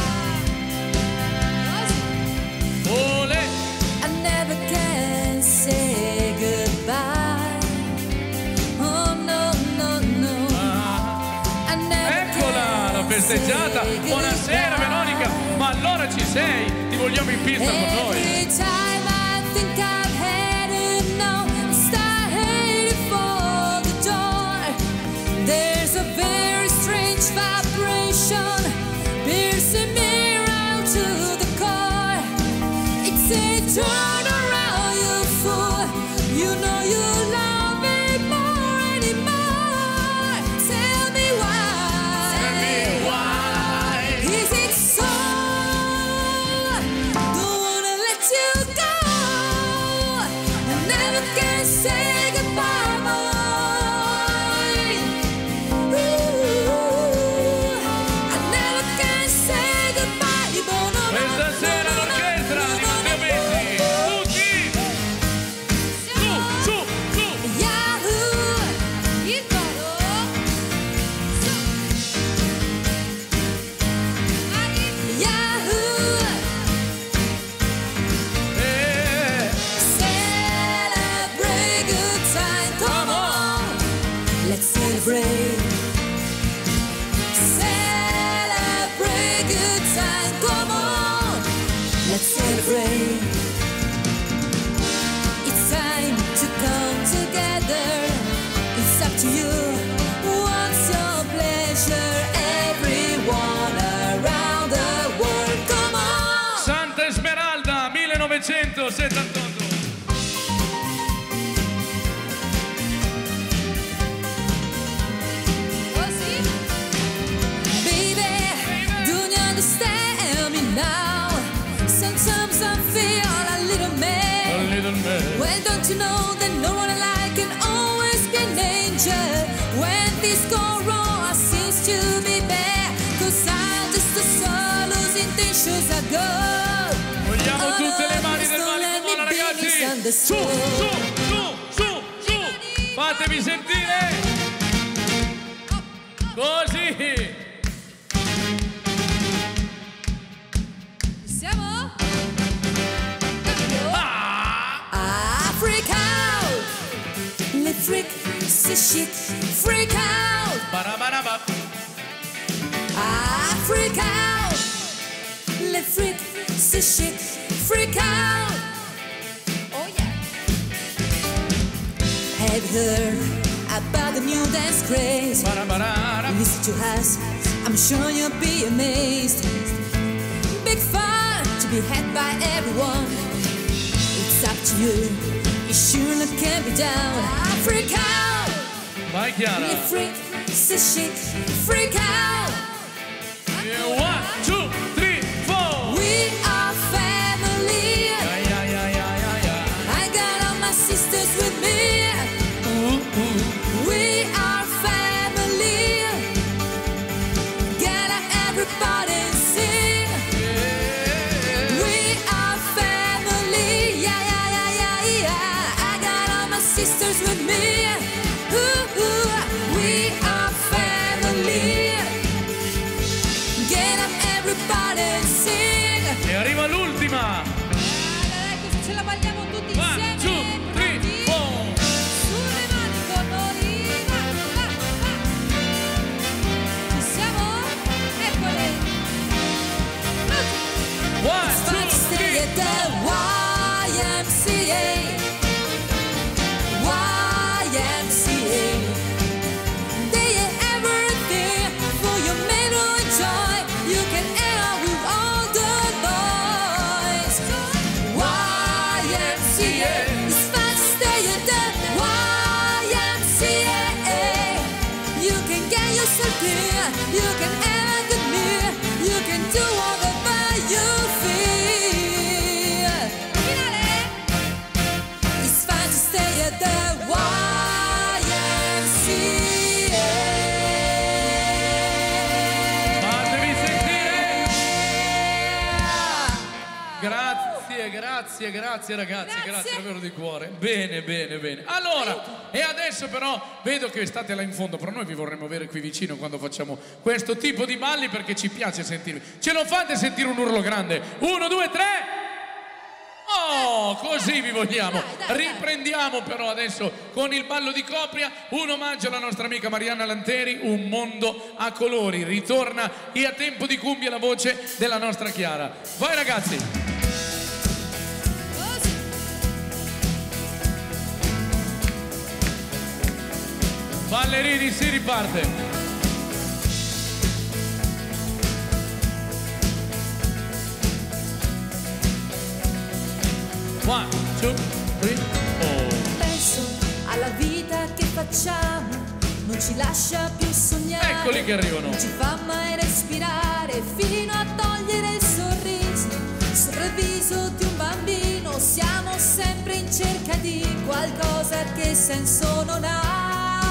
I never can say goodbye. Oh no, no, no. I never Eccola la festeggiata. Buonasera Veronica. Ma allora ci sei? Ti vogliamo in pista con noi. Every time I think I've had enough, I start heading for the door. There's a very strange vibration piercing me around to the core. It's a turn around, you fool. You know you love me more anymore. Tell me why. Tell me why. Is it so? Don't wanna let you go. I never can say goodbye, boy. Ooh, I never can say goodbye, boy. No, no, Questa sera l'orchestra di Matteo Bessi. Tutti. Su. Yahoo! Il coro. Yahoo! Celebrate good time, come on, let's celebrate. Celebrate good time, come on, let's celebrate. It's time to come together. It's up to you. What's your pleasure? Everyone around the world, come on. Santa Esmeralda 1978. Così. Baby, do you understand me now? Sometimes I feel a little mad. Little man. Well, don't you know that no one like can always be an angel? When things go wrong, I seems to be bad. 'Cause I'm just a soul losing intentions I go. Vogliamo tutte le mani del don't let me Valicomola be ragazzi. misunderstood. Su. Fatevi sentire. Così. Siamo? freak, c'est chic, freak out. Barabaraba. Ah, freak out. Les freaks, c'est chic, freak out. Oh yeah. Have you heard about the new dance craze? Barabarara. Listen to us, I'm sure you'll be amazed. Big fun to be had by everyone. It's up to you, you surely can't be down. Ah, freak out. Vai Chiara. Les freaks, c'est chic, freak out. Yeah, 1, 2, 3, 4. We are family. I got all my sisters with me. We are family. Get up everybody and sing. We are family. Yeah. I got all my sisters with me. We are family. Get up everybody and sing. E arriva l'ultima. Dai, così ce la balliamo tutti 1, insieme. 2, 3, Pronti? 4. Sulle mani con noi. Va. Ci siamo? Eccole. Pronti? 1, It's fun 2, to stay 3. at the YMCA. They have everything for your men to enjoy. You can hang out with all the boys. YMCA. It's fun to stay at the YMCA. You can get yourself clear. You can have a good meal. You can do whatever you feel. Finale. It's fun to stay at the YMCA. Fatevi sentire. Grazie ragazzi, grazie davvero di cuore. Bene. Allora, e adesso però vedo che state là in fondo, però noi vi vorremmo avere qui vicino quando facciamo questo tipo di balli perché ci piace sentirvi. Ce lo fate sentire un urlo grande? 1, 2, 3. Oh, così vi vogliamo. Dai. Riprendiamo però adesso con il ballo di coppia, un omaggio alla nostra amica Marianna Lanteri, Un mondo a colori. Ritorna e a tempo di cumbia la voce della nostra Chiara. Vai ragazzi. Ballerini, si riparte. One, two, three, four. Penso alla vita che facciamo, non ci lascia più sognare. Eccoli che arrivano. Non ci fa mai respirare fino a togliere il sorriso sopra il viso di un bambino. Siamo sempre in cerca di qualcosa che senso non ha.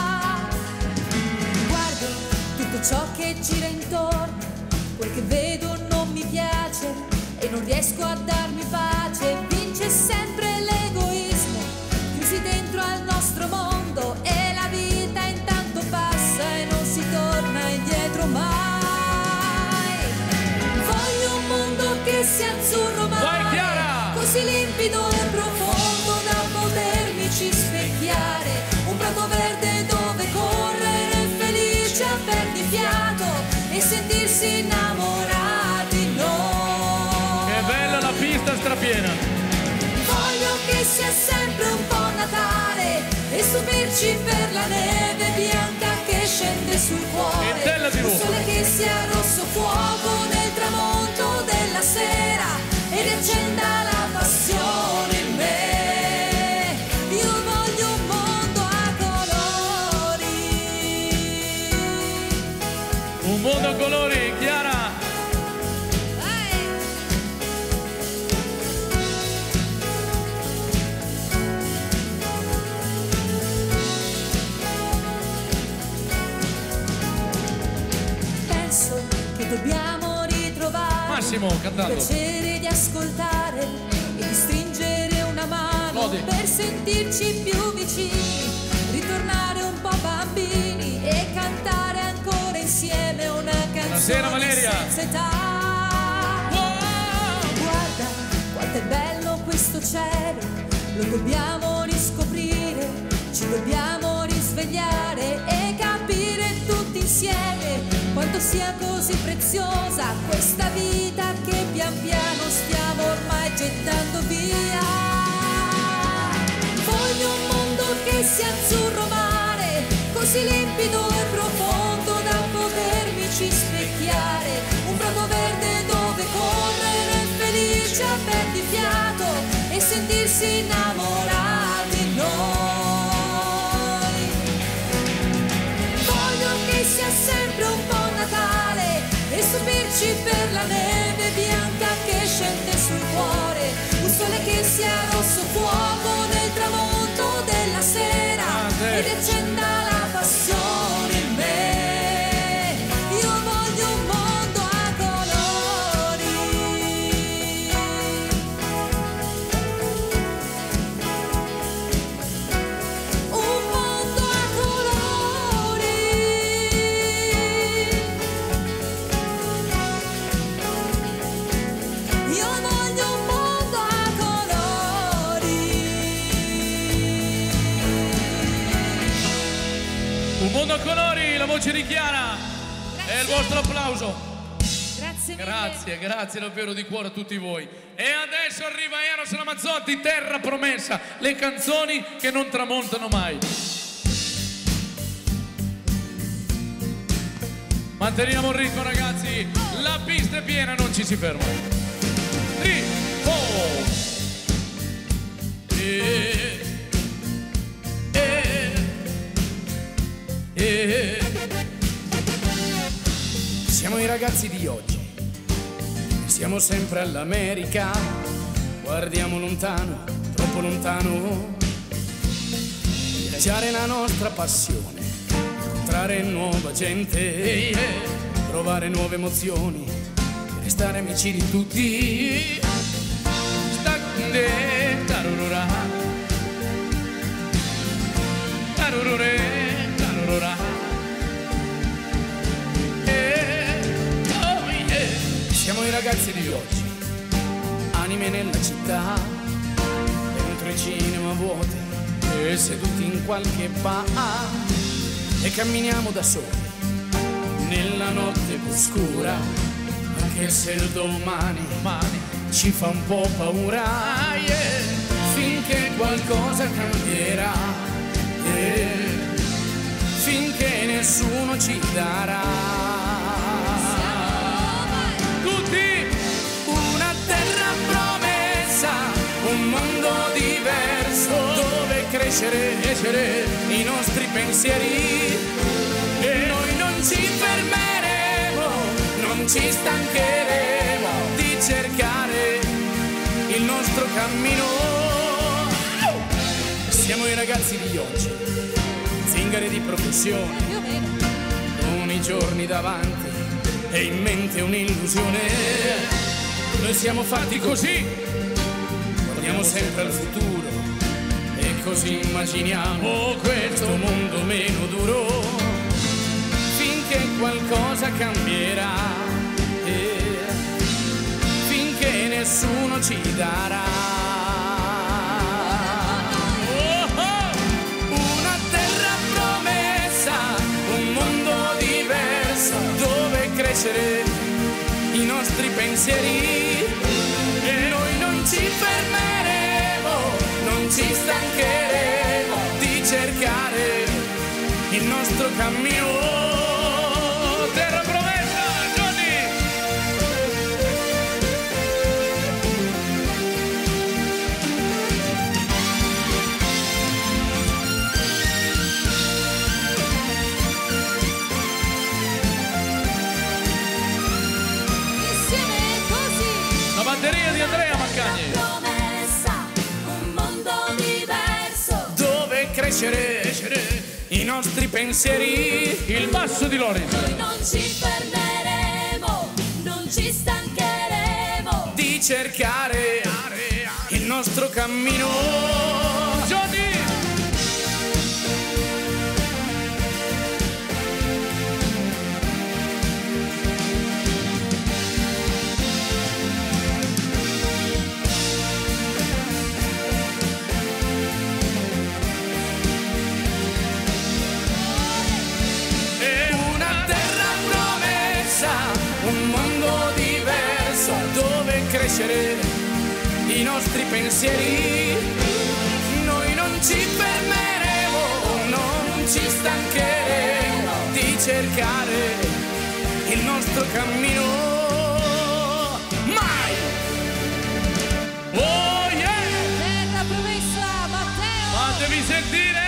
Guardo tutto ciò che gira intorno, quel che vedo non mi piace e non riesco a darmi pace. Vince sempre l'egoismo, chiusi dentro al nostro mondo, e la vita intanto passa e non si torna indietro mai. Voglio un mondo che sia azzurro Vai, mare, Chiara! così limpido e profondo da potermici specchiare. Un prato verde dove correre felice a perdifiato e sentirsi innamorati noi. Che bella la pista strapiena. Voglio che sia sempre un po' Natale e stupirci per la neve bianca che scende sul cuore. E bella di Un nuovo. sole che sia rosso fuoco nel tramonto della sera e riaccenda la passione in me. Io voglio un mondo a colori. Un mondo a colori, Chiara. Vai. Penso che dobbiamo ritrovare Massimo, il cantando. piacere di ascoltare e di stringere una mano Lodi. per sentirci più vicini, ritornare un po' bambini e cantare ancora insieme una canzone Buonasera, Valeria. senza età. Guarda quanto è bello questo cielo, lo dobbiamo riscoprire, ci dobbiamo risvegliare e capire tutti insieme quanto sia così preziosa questa vita che pian piano stiamo ormai gettando via. Voglio un mondo che sia azzurro mare, così limpido e profondo da potermici specchiare, un prato verde dove correre felice a perdi fiato e sentirsi innamorati noi. Voglio che sia sempre un po' Natale e stupirci per la neve bianca che scende sul cuore, un sole che sia rosso fuoco nel tramonto della sera e riaccenda la passione in me. Io voglio un mondo a colori, un mondo a colori. Io voglio un mondo a colori. Un mondo a colori, la voce di Chiara e il vostro applauso. Grazie mille. Grazie davvero di cuore a tutti voi. E adesso arriva Eros Ramazzotti, Terra Promessa, le canzoni che non tramontano mai. Manteniamo il ritmo, ragazzi, la pista è piena, non ci si ferma. 3, 4. Siamo i ragazzi di oggi, siamo sempre all'America, guardiamo lontano, troppo lontano. Viaggiare è la nostra passione, incontrare nuova gente, provare nuove emozioni, restare amici di tutti. Siamo i ragazzi di oggi, anime nella città, dentro i cinema vuote e seduti in qualche bar, e camminiamo da soli nella notte più scura, anche se il domani ci fa un po' paura, finché qualcosa cambierà, finché nessuno ci darà. Una terra promessa, un mondo diverso, dove crescere i nostri pensieri, e noi non ci fermeremo, non ci stancheremo di cercare il nostro cammino. Siamo i ragazzi di oggi, zingari di professione, con i giorni davanti e in mente un'illusione. Noi siamo fatti così, guardiamo sempre al futuro e così immaginiamo questo mondo meno duro, finché qualcosa cambierà, finché nessuno ci darà. Una terra promessa, un mondo diverso, dove crescere i nostri pensieri, e noi non ci fermeremo, non ci stancheremo di cercare il nostro cammino. Terra promessa, Johnny! Batteria di Andrea Maccagni. Promessa, un mondo diverso, Dove crescere i nostri pensieri. Il basso di Lorenzo. noi non ci fermeremo, non ci stancheremo Di cercare il nostro cammino. Johnny! un mondo diverso dove crescere i nostri pensieri. Noi non ci fermeremo, non ci stancheremo di cercare il nostro cammino. Mai! Oh yeah! Terra promessa, Matteo! Fatemi sentire!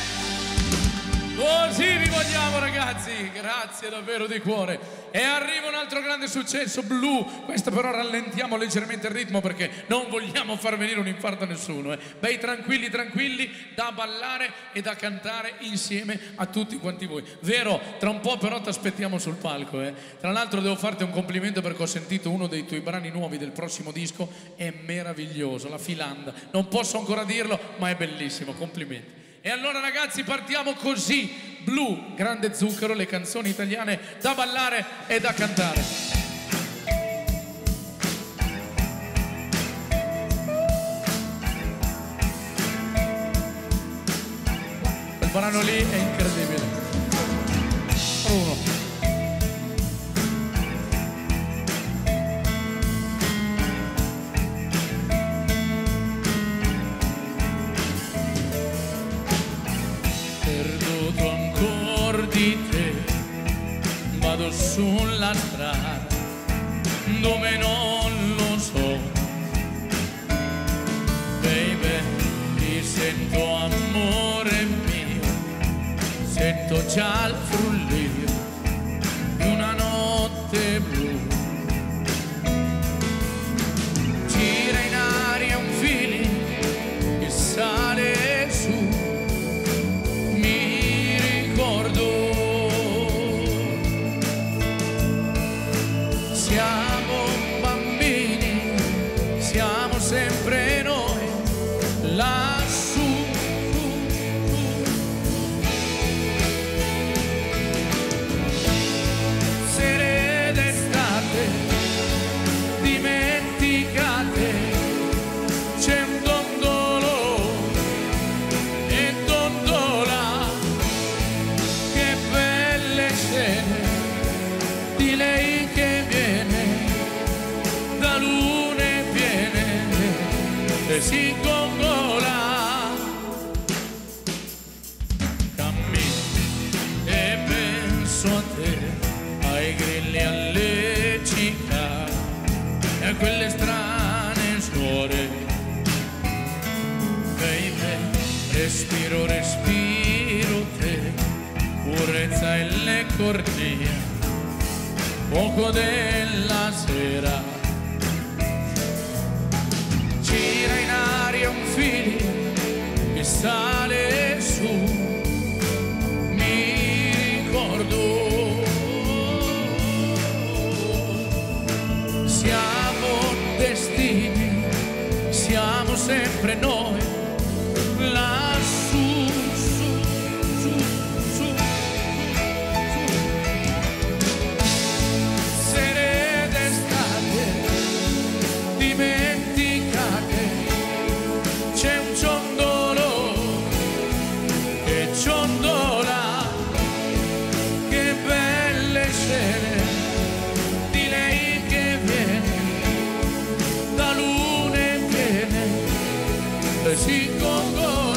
Così vi vogliamo ragazzi, grazie davvero di cuore. E arriva un altro grande successo, Blu. Questo però rallentiamo leggermente il ritmo perché non vogliamo far venire un infarto a nessuno. Bei tranquilli, tranquilli, da ballare e da cantare insieme a tutti quanti voi. Vero, tra un po' però ti aspettiamo sul palco. Tra l'altro devo farti un complimento perché ho sentito uno dei tuoi brani nuovi del prossimo disco. È meraviglioso, La Filanda. Non posso ancora dirlo, ma è bellissimo, complimenti. E allora ragazzi partiamo così, Blu, grande zucchero, le canzoni italiane da ballare e da cantare. Il brano lì è incredibile. Uno. Vado sulla strada dove non lo so, baby, ti sento amore mio, sento già il frullio di una notte blu. Gira in aria un feeling che sale su, mi ricordo. Siamo bambini, siamo sempre noi, lassù. Sere d'estate, dimenticate, c'è un dondolo e dondola, che belle scene di lei che viene da lune piene e si gongola. Cammino e penso a te, ai grilli, alle cicale e a quelle strane suore. Baby, respiro, respiro te, purezza e le cornie, fuoco della sera. Gira in aria un filo che sale su, mi ricordo. Siamo destini, siamo sempre noi, lassù, su, su, su. Sere d'estate, dimenticate, c'è un ciondolo che ciondola, che belle scene di lei che viene da lune piene e si gongola.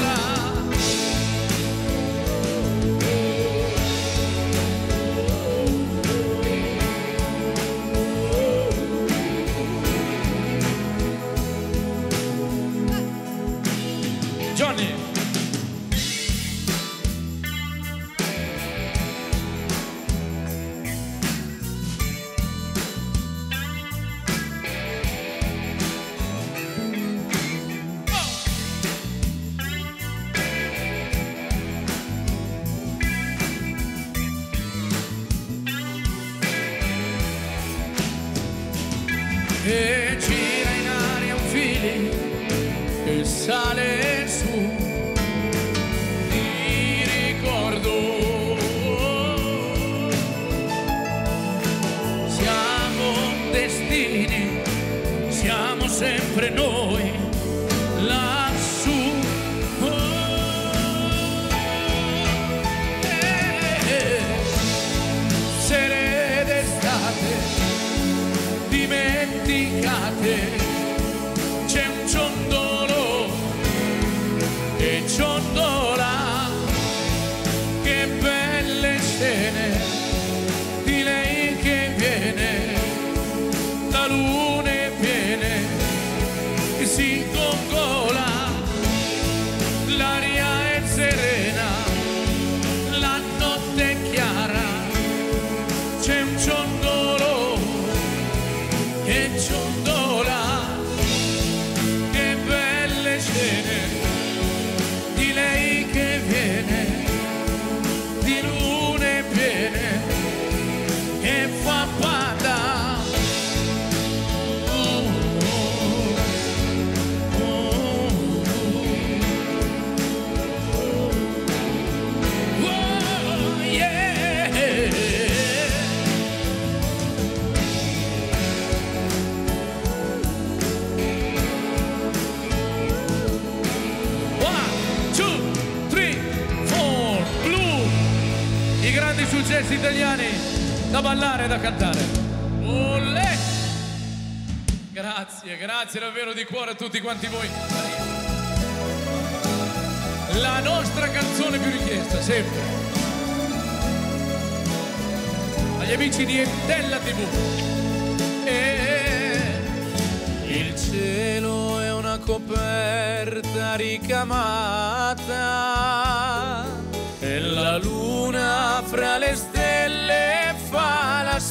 Johnny. E gira in aria un feeling che sale su, ti ricordo. Siamo destini, siamo sempre noi, lassù. Sere d'estate, te. C'è un ciondolo che ciondola, che belle scene di lei che viene, la luna è piena che si gongola, l'aria è serena, la notte è chiara, c'è un ciondolo che ciondola, che belle scene di lei che viene, di lune piene che fa bada. Successi italiani da ballare e da cantare. Olè! Grazie, grazie davvero di cuore a tutti quanti voi. La nostra canzone più richiesta, sempre. Agli amici di Entella TV. Il cielo è una coperta ricamata e la luna fra le stelle fa la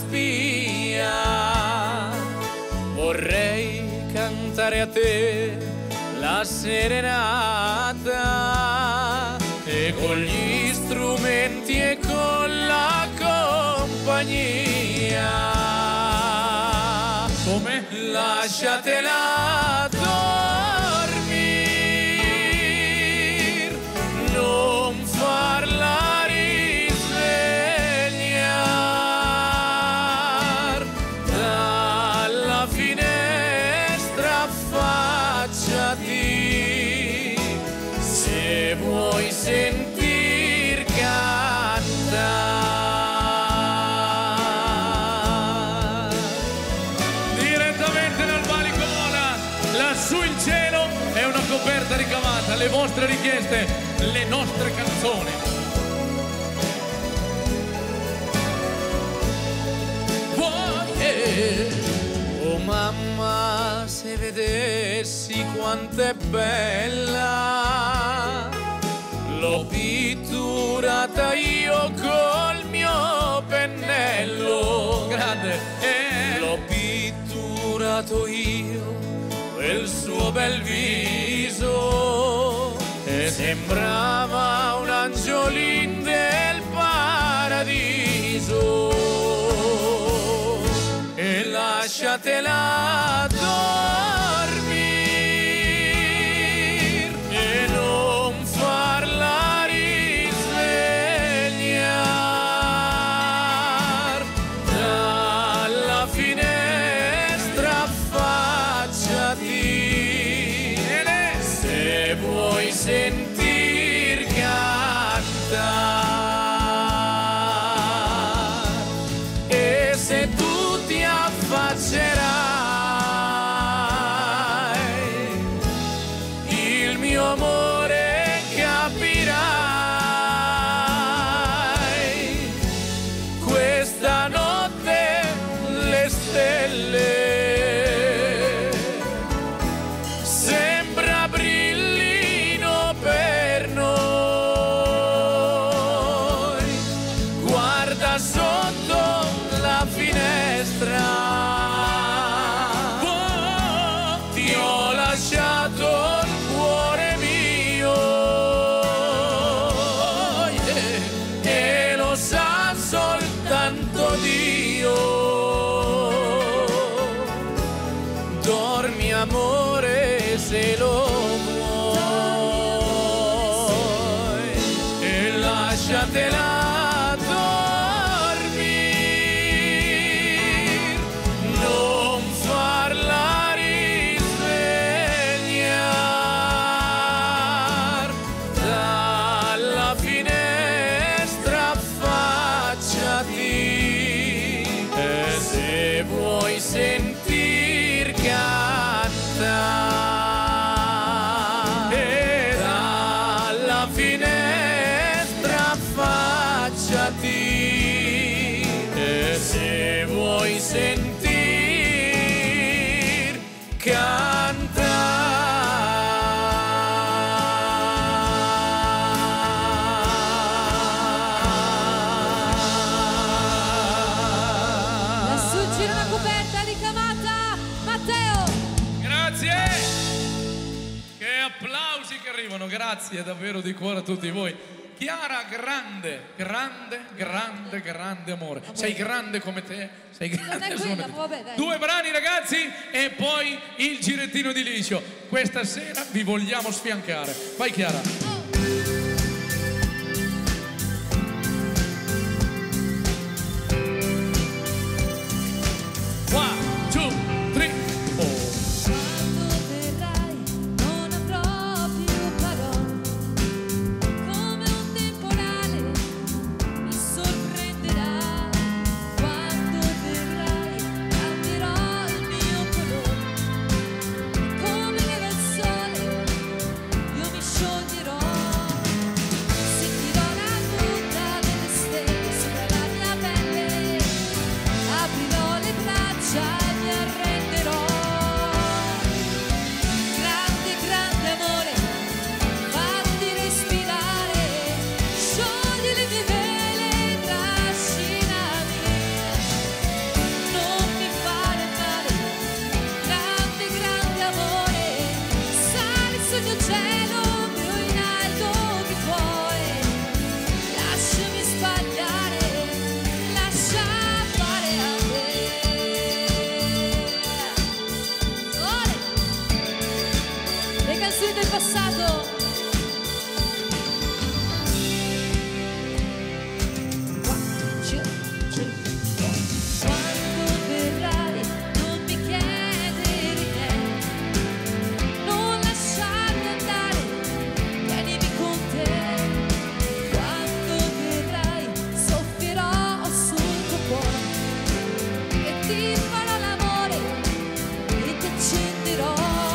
spia. Vorrei cantare a te la serenata e con gli strumenti e con la compagnia. Come? Lasciatela dormir, non farla risvegliar, dalla finestra affacciati, se vuoi sentir cantare. Direttamente dal Valico Mola, lassù il cielo è una coperta ricamata, le vostre richieste, le nostre canzoni. Oh mamma, se vedessi quanto è bella, l'ho pitturata io col mio pennello. Grande. L'ho pitturato io quel suo bel viso e sembrava un angiolin del paradiso. E lasciatela dormir e non farla risvegliar, dalla finestra affacciati, se vuoi sentir cantare. E se tu ti affaccerai, il mio amore capirai. Questa notte le stelle sembra brillino per noi. Guarda sotto la finestra, ti ho lasciato il cuore mio, e lo sa soltanto Dio. Dormi amore se lo vuoi e lasciatela sentir che grazie. Che applausi che arrivano, grazie davvero di cuore a tutti voi. Chiara, grande, grande, grande, grande amore. Sei grande come te, sei grande Non è come quella, te. vabbè, dai. 2 brani ragazzi e poi il girettino di liscio. Questa sera vi vogliamo sfiancare. Vai Chiara. Del passato. Quando verrai non mi chiedere niente, non lasciarmi andare, tienimi con te. Quando verrai soffierò sul tuo cuore e ti farò l'amore e ti accenderò.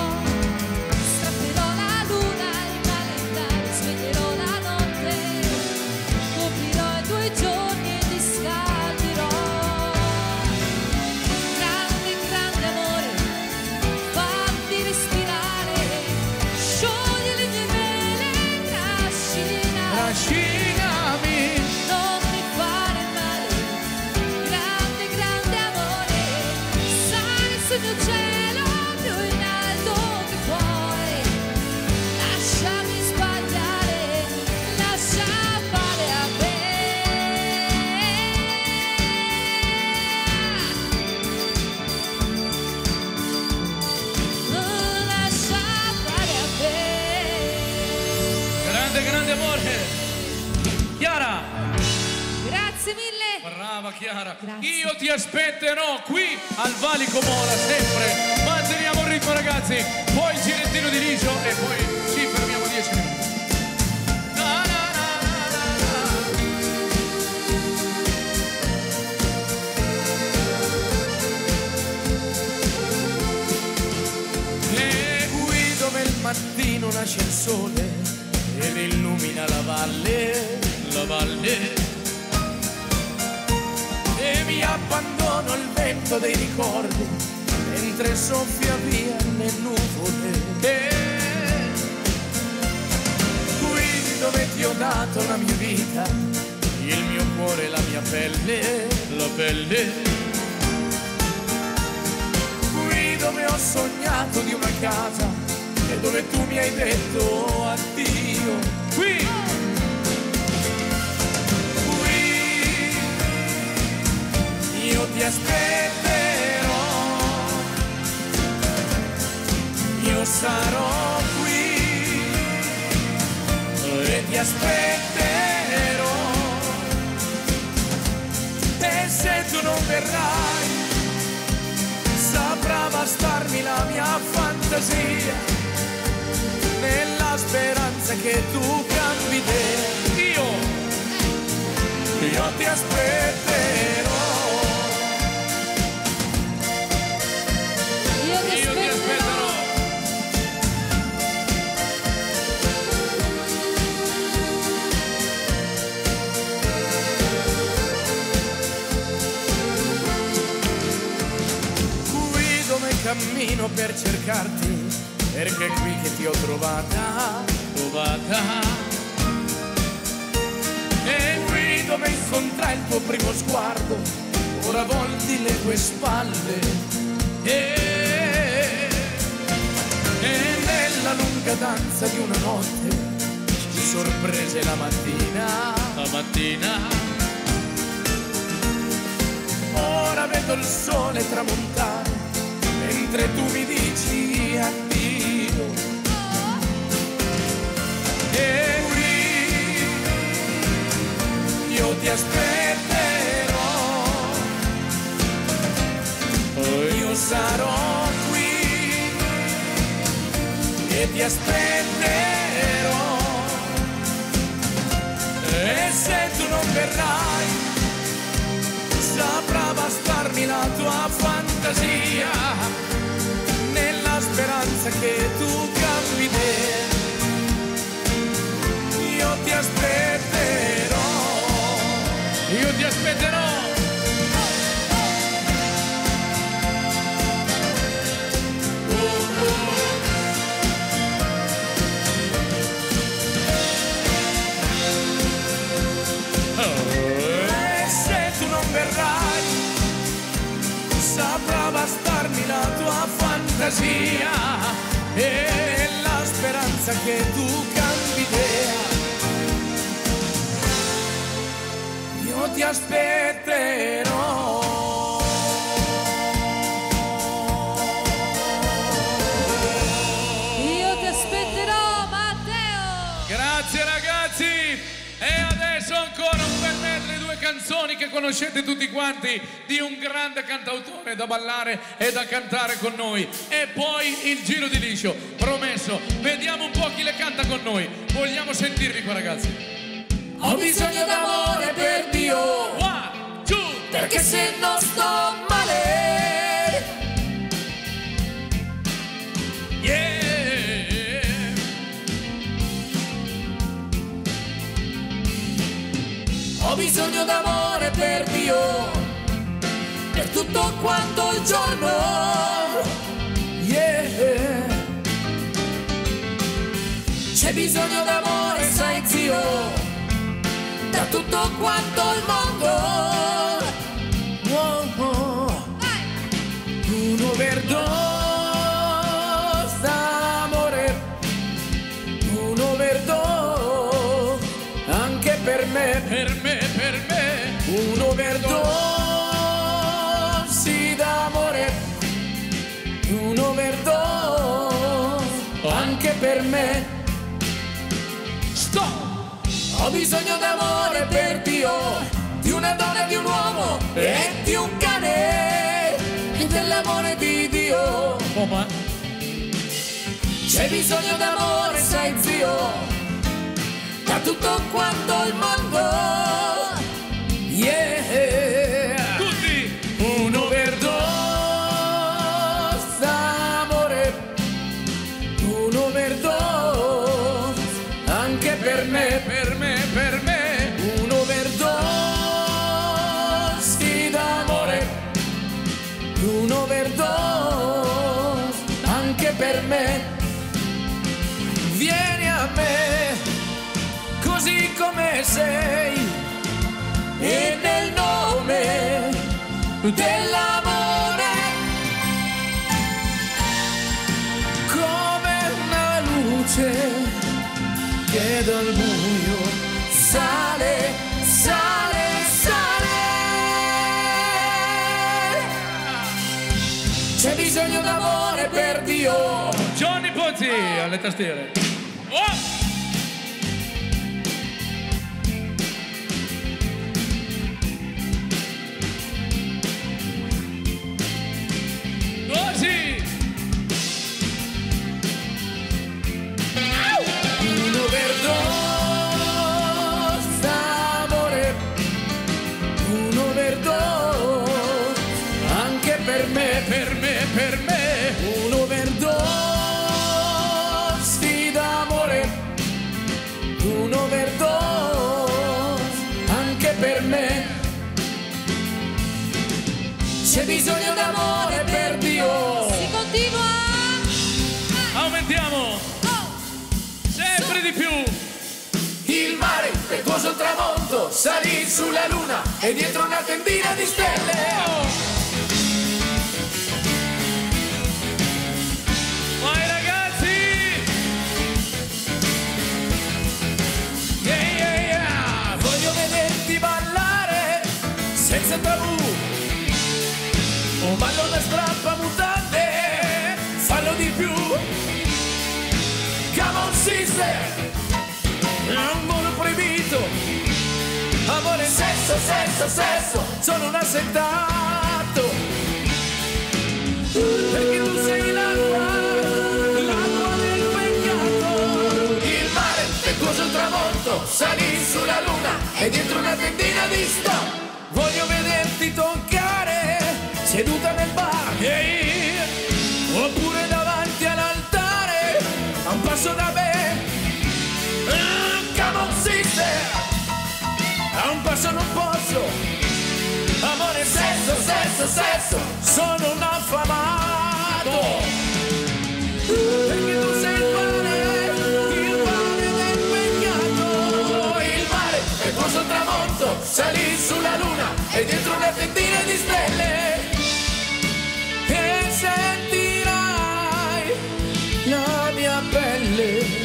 Grande amore. Chiara. Grazie mille. Brava Chiara. Grazie. Io ti aspetterò qui al Valico Mola sempre. Manteniamo il ritmo ragazzi. Poi il girettino di liscio e poi ci fermiamo 10 minuti. E qui dove il mattino nasce il sole ed illumina la valle, e mi abbandono il vento dei ricordi mentre soffia via le nuvole. Qui dove ti ho dato la mia vita, il mio cuore, la mia pelle, qui dove ho sognato di una casa e dove tu mi hai detto addio. Qui io ti aspetterò, io sarò qui e ti aspetterò. E se tu non verrai saprà bastarmi la mia fantasia, nella speranza che tu cambi idea. Io ti aspetterò. Io ti aspetterò. Qui dove cammino per cercarti, perché è qui che ti ho trovata. E qui dove incontrai il tuo primo sguardo, ora volti le tue spalle. lunga danza di una notte di sorprese la mattina. Ora vedo il sole tramontare mentre tu mi dici addio. E qui io ti aspetterò, io sarò qui e ti aspetterò. E se tu non verrai, saprà bastarmi la tua fantasia, nella speranza che tu cambi idea. Io ti aspetterò, io ti aspetterò. saprà bastarmi la tua fantasia e la speranza che tu cambi idea. Io ti aspetterò. Io ti aspetterò, Matteo. Grazie ragazzi. E adesso ancora un bel medley, due canzoni che conoscete tutti quanti, di un grande cantautore da ballare e da cantare con noi. E poi il giro di liscio, promesso. Vediamo un po' chi le canta con noi. Vogliamo sentirvi qua, ragazzi. Ho bisogno d'amore per Dio, One, two, perché se non sto male, yeah. ho bisogno d'amore per Dio, per tutto quanto il giorno, yeah. C'è bisogno d'amore, sai zio, da tutto quanto il mondo, oh, oh. Un'overdose d'amore, un'overdose anche per me, un'overdose d'amore, un'overdose anche per me. Stop! Ho bisogno d'amore per Dio, di una donna, di un uomo e di un cane, e dell'amore di Dio. Oh, ma... C'è bisogno d'amore, sai zio, da tutto quanto il mondo, yeah. Tutti! Un'overdose d'amore, un'overdose anche per me, un'overdose d'amore, un'overdose anche per me. Vieni a me così come sei e nel nome dell'amore, come una luce che dal buio sale, sale, sale. C'è bisogno d'amore per Dio. Johnny Pozzi alle tastiere. Oh! Così! Un'overdose d'amore, un'overdose anche per me, un'overdose d'amore, un'overdose anche per me. C'è bisogno d'amore per Dio. Si continua. Aumentiamo! Sempre di più! Il mare, impetuoso il tramonto, salì sulla luna e dietro una tendina di stelle. Vai ragazzi! un ballo da strappa mutande, fallo di più. Come on sister, amore proibito, amore, sesso, sesso, sesso, sono un assentato, perché tu sei l'acqua del peccato. Il mare, impetuoso il tramonto, salì sulla luna e dietro una tendina di stop. Voglio vederti toccare, seduta nel bar, oppure davanti all'altare, a un passo da me. Come on sister, a un passo non posso, amore, sesso, sesso, sesso, sono un affamato, perché tu sei il pane del peccato. Il mare è poso al tramonto, salì sulla luna e dietro una tendina di stelle, e sentirai la mia pelle.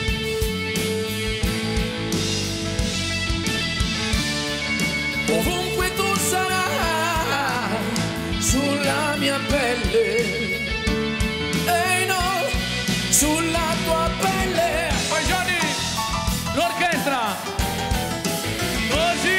Ovunque tu sarai sulla mia pelle, ehi no, sulla tua pelle. Poi Johnny, l'orchestra, così.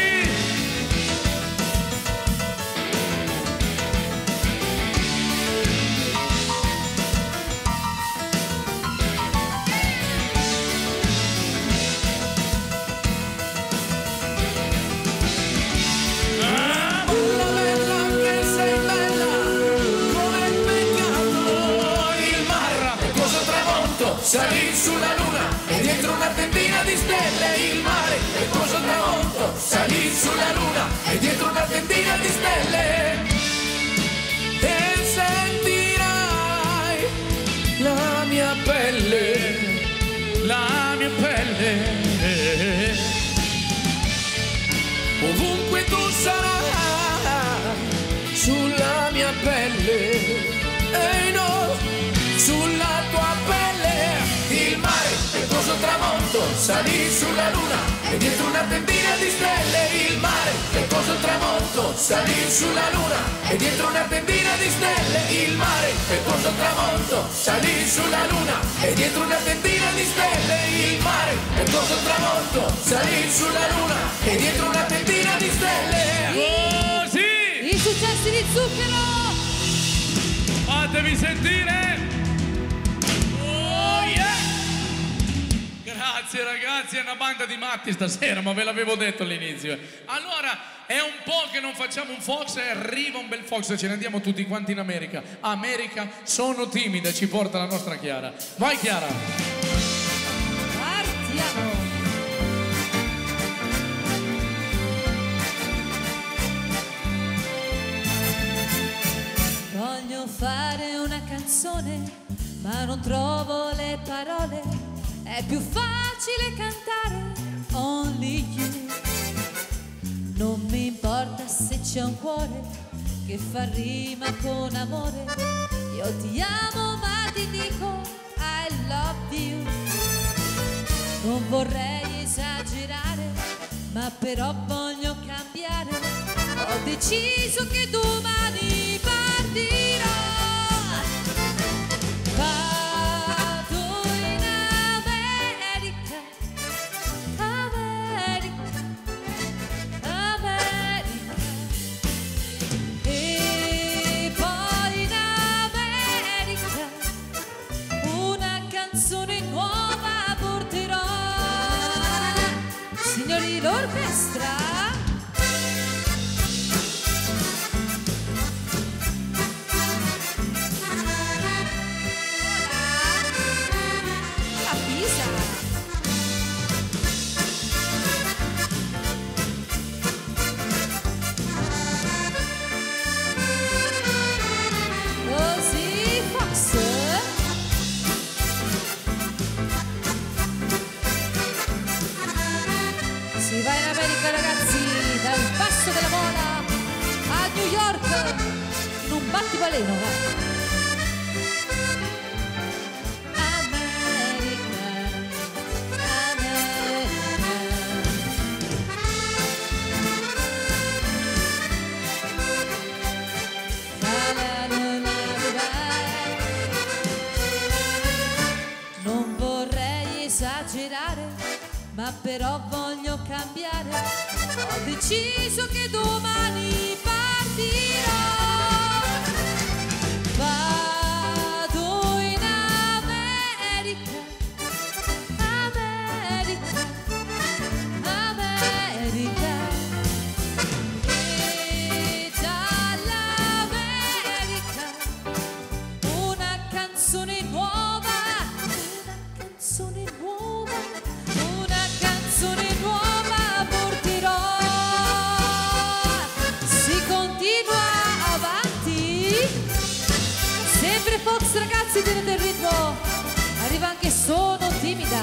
Salì sulla luna e dietro una tendina di stelle. Il mare è poso al tramonto, salì sulla luna e dietro una tendina di stelle, e sentirai la mia pelle, La mia pelle. ovunque tu sarai sulla mia pelle, e no, sulla tua pelle. Il mare è poso al tramonto, salì sulla luna e dietro una tendina di stelle. Il mare è poso al tramonto, salì sulla luna e dietro una tendina di stelle. Il mare è poso al tramonto, salì sulla luna e dietro una tendina di stelle. Il mare è poso al tramonto, salì sulla luna e dietro una tendina di stelle. Così! I successi di Zucchero! Fatevi sentire! Oh yeah! Grazie ragazzi, è una banda di matti stasera, ma ve l'avevo detto all'inizio. Allora, è un po' che non facciamo un Fox e arriva un bel Fox e ce ne andiamo tutti quanti in America. America, sono timida, ci porta la nostra Chiara. Vai Chiara! Partiamo! Voglio fare una canzone, ma non trovo le parole. È più facile cantare Only You. Non mi importa se c'è un cuore che fa rima con amore. Io ti amo ma ti dico I love you. Non vorrei esagerare, ma però voglio cambiare. Ho deciso che domani partirò. Vado in America, America, America. E poi in America una canzone nuova porterò. Signori, l'orchestra. Così Fox. Si va in America ragazzi, dal passo della Mola a New York in un battibaleno, va. ma però voglio cambiare. Ho deciso che domani partirò. Vado in America, America, America. E dall'America una canzone nuova, una canzone nuova, una canzone nuova porterò. Si continua avanti, sempre Fox ragazzi, tenete il ritmo, arriva anche Sono Timida.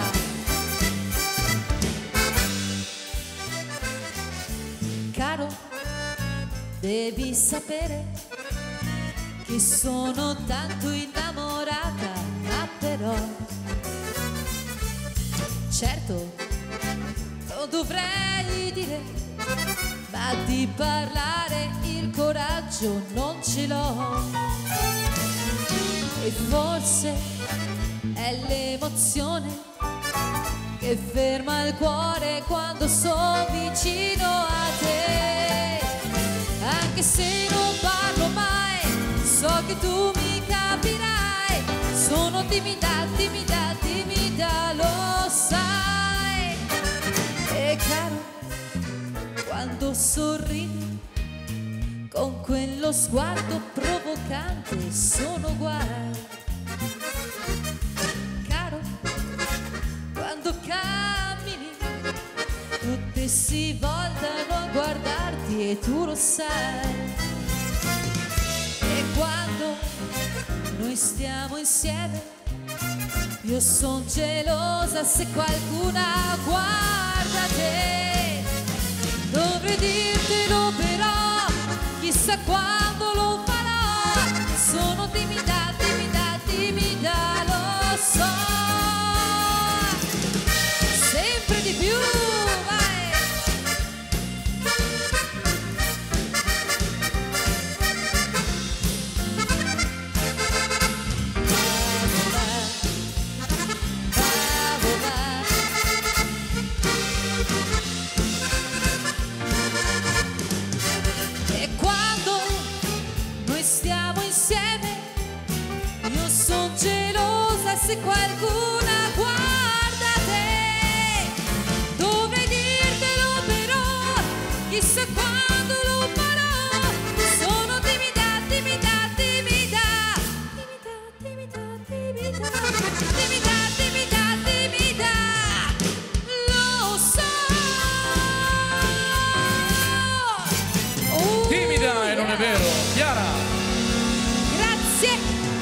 Caro, devi sapere che sono tanto innamorata, ma però certo lo dovrei dire, ma di parlare il coraggio non ce l'ho. E forse è l'emozione che ferma il cuore quando sono vicino a te. Anche se non parlo mai, so che tu mi capirai. Sono timida, timida, timida, lo sai. E caro, quando sorridi con quello sguardo provocante sono guai. Caro, quando cammini tutti si voltano a guardarti e tu lo sai. E quando noi stiamo insieme io son gelosa se qualcuna guarda te. Dovrei dirtelo però, chissà quando lo farò. Sono timida, timida, timida, lo so. Sempre di più, vai. E quando noi stiamo insieme io son gelosa se qualcuna guarda te. Dovrei dirtelo però, chissà quando lo farò. Sono timida, timida, timida, timida, timida, timida, timida, timida, timida, lo so. Timida e non è vero. Chiara. Grazie.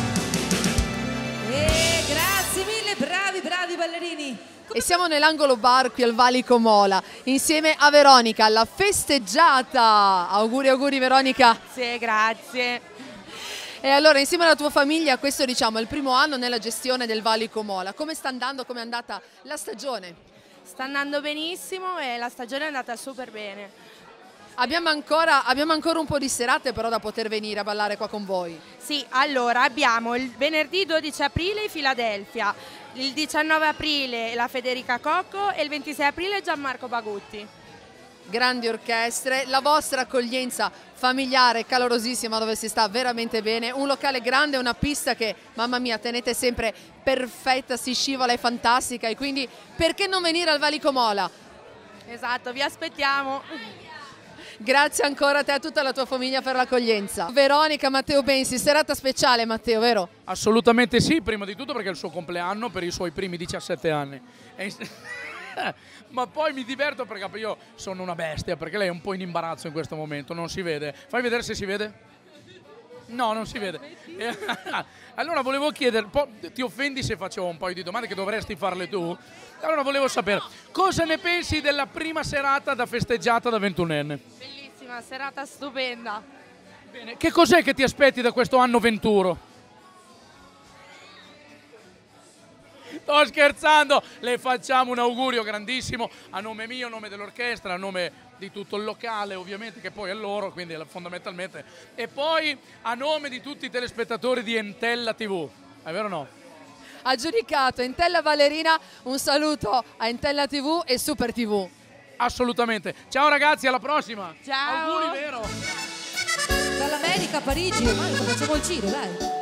E grazie mille, bravi, bravi ballerini. E siamo nell'angolo bar qui al Valico Mola, insieme a Veronica, alla festeggiata. Auguri, auguri Veronica. Grazie, grazie. E allora, insieme alla tua famiglia, questo diciamo è il primo anno nella gestione del Valico Mola. Come sta andando, come è andata la stagione? Sta andando benissimo e la stagione è andata super bene. Abbiamo ancora un po' di serate però da poter venire a ballare qua con voi. Sì, allora abbiamo il venerdì 12 aprile Filadelfia, il 19 aprile la Federica Cocco e il 26 aprile Gianmarco Bagutti. Grandi orchestre, la vostra accoglienza familiare, calorosissima, dove si sta veramente bene, un locale grande, una pista che, mamma mia, tenete sempre perfetta, si scivola, è fantastica, e quindi perché non venire al Valico Mola? Esatto, vi aspettiamo. Grazie ancora a te e a tutta la tua famiglia per l'accoglienza. Veronica, Matteo Bensi, serata speciale Matteo, vero? Assolutamente sì, prima di tutto perché è il suo compleanno per i suoi primi 17 anni. Ma poi mi diverto perché io sono una bestia, perché lei è un po' in imbarazzo in questo momento, non si vede. Fai vedere se si vede? No, non si vede. Allora volevo chiedere, ti offendi se faccio un paio di domande che dovresti farle tu? Allora volevo sapere, cosa ne pensi della prima serata da festeggiata da 21enne? Bellissima, serata stupenda. Bene, che cos'è che ti aspetti da questo anno venturo? Sto scherzando, le facciamo un augurio grandissimo a nome mio, a nome dell'orchestra, a nome di tutto il locale ovviamente, che poi è loro, quindi fondamentalmente, e poi a nome di tutti i telespettatori di Entella TV, è vero o no? ha giudicato Entella Ballerina. Un saluto a Entella TV e Super TV. Assolutamente. Ciao ragazzi, alla prossima. Ciao. Auguri, vero? Dall'America a Parigi, ormai facciamo il giro, dai.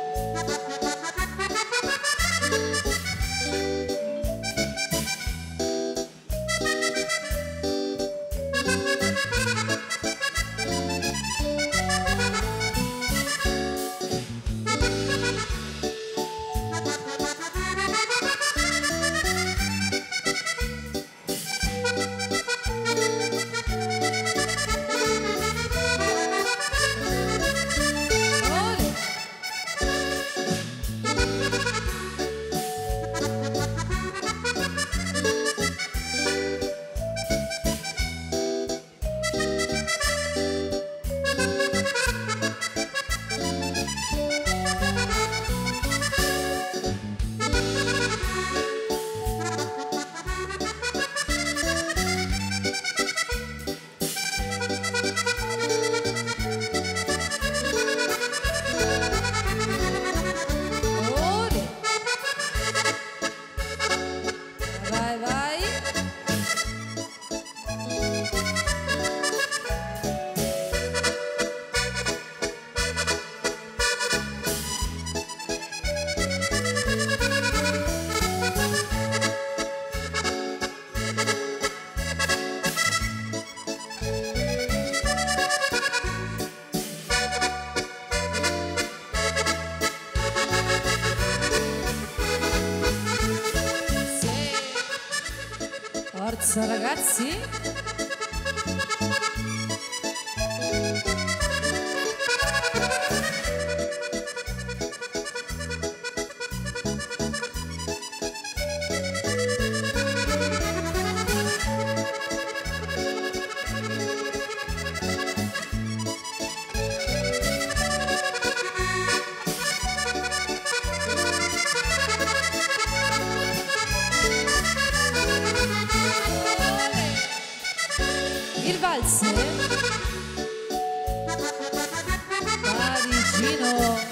Forza ragazzi. Il valzer parigino.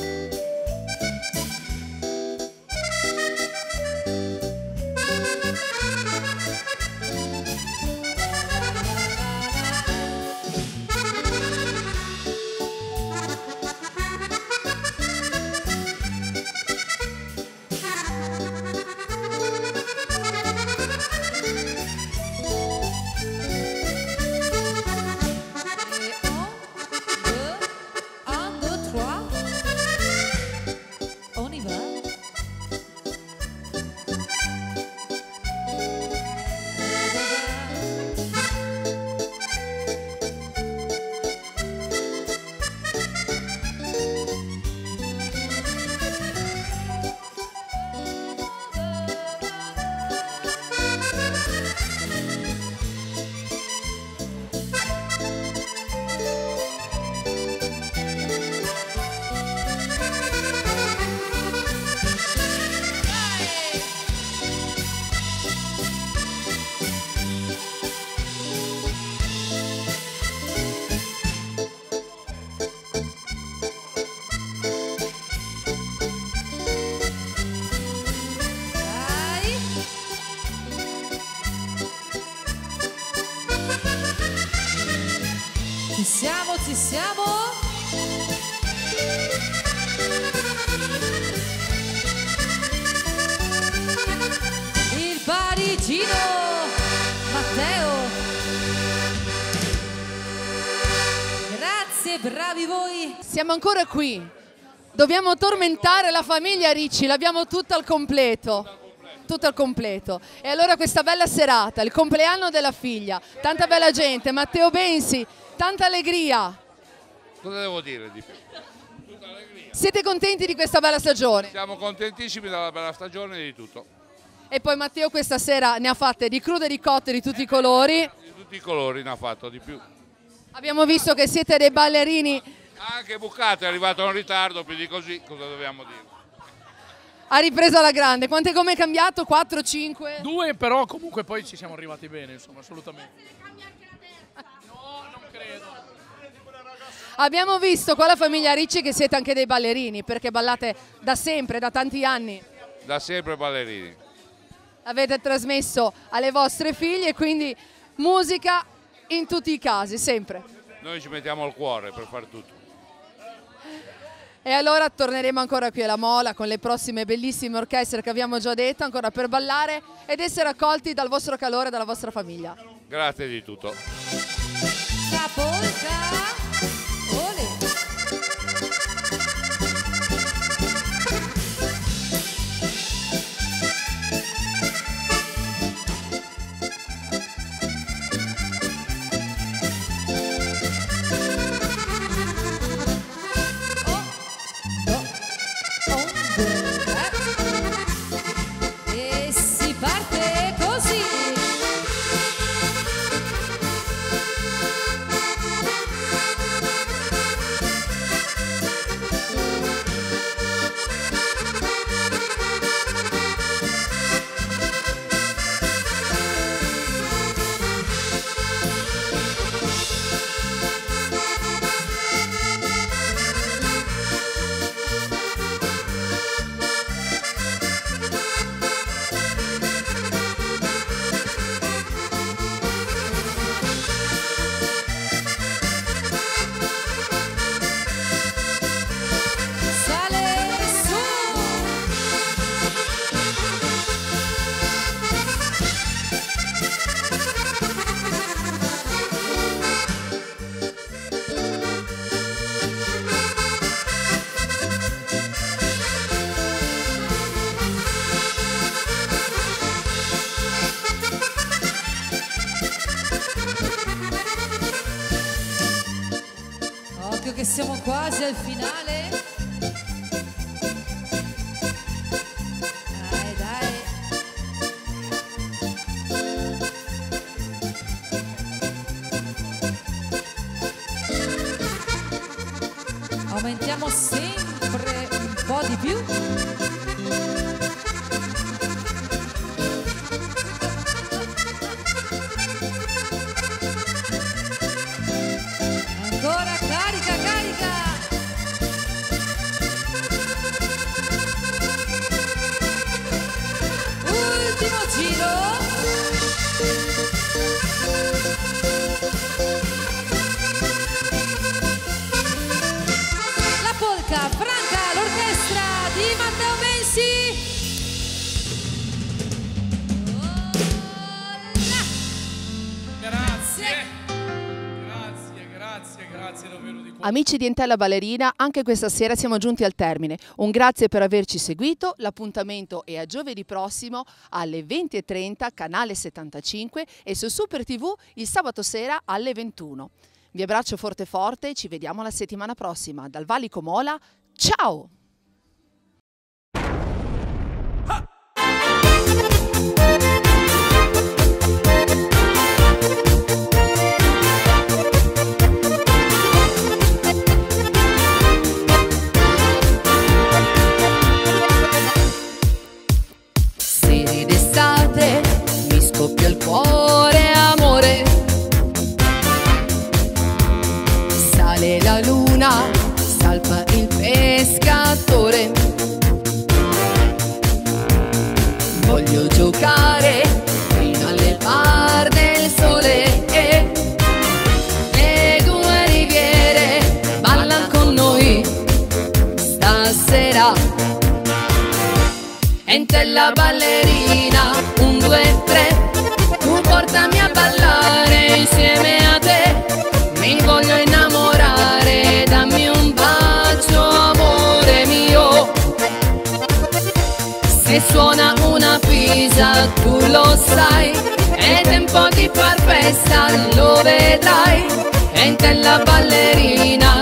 Ci siamo? Il parigino Matteo. Grazie, bravi voi. Siamo ancora qui. Dobbiamo tormentare la famiglia Ricci, l'abbiamo tutta al completo. Tutto al completo. E allora questa bella serata, il compleanno della figlia, tanta bella gente, Matteo Bensi, tanta allegria. Cosa devo dire di più? Tutta allegria. Siete contenti di questa bella stagione? Siamo contentissimi della bella stagione e di tutto. E poi Matteo questa sera ne ha fatte di crude e di cotte di tutti i colori. Di tutti i colori ne ha fatto, di più. Abbiamo visto che siete dei ballerini. Anche Buccato è arrivato in ritardo, più di così cosa dobbiamo dire? Ha ripreso alla grande. Quante gomme è cambiato? 4, 5? 2, però comunque poi ci siamo arrivati bene, insomma, assolutamente. No, non credo. Abbiamo visto qua la famiglia Ricci che siete anche dei ballerini, perché ballate da sempre, da tanti anni. Da sempre ballerini. Avete trasmesso alle vostre figlie, quindi musica in tutti i casi, sempre. Noi ci mettiamo al cuore per fare tutto. E allora torneremo ancora qui alla Mola con le prossime bellissime orchestre che abbiamo già detto, ancora per ballare ed essere accolti dal vostro calore e dalla vostra famiglia. Grazie di tutto. La polka. Ole. E si parte così. Occhio che siamo quasi al finale. Dai, dai. Aumentiamo sempre un po' di più. Ancora carica, carica! Ultimo giro! La polka franca, l'orchestra di Matteo Mensi! Grazie davvero di cuore. Amici di Entella Ballerina, anche questa sera siamo giunti al termine. Un grazie per averci seguito, l'appuntamento è a giovedì prossimo alle 20:30, canale 75 e su Super TV il sabato sera alle 21. Vi abbraccio forte forte e ci vediamo la settimana prossima. Dal Valico Mola, ciao! Seri d'estate mi scoppia il cuore, amore. Sale la luna, salpa il pescatore. Voglio giocare fino alle par del sole. Le due riviere ballano con noi stasera. Entella ballerina, 1, 2, 3, tu portami a ballare insieme a te. Mi voglio innamorare, dammi un bacio, amore mio. Se suona una pisa, tu lo sai, è tempo di far festa, lo vedrai. Entella ballerina,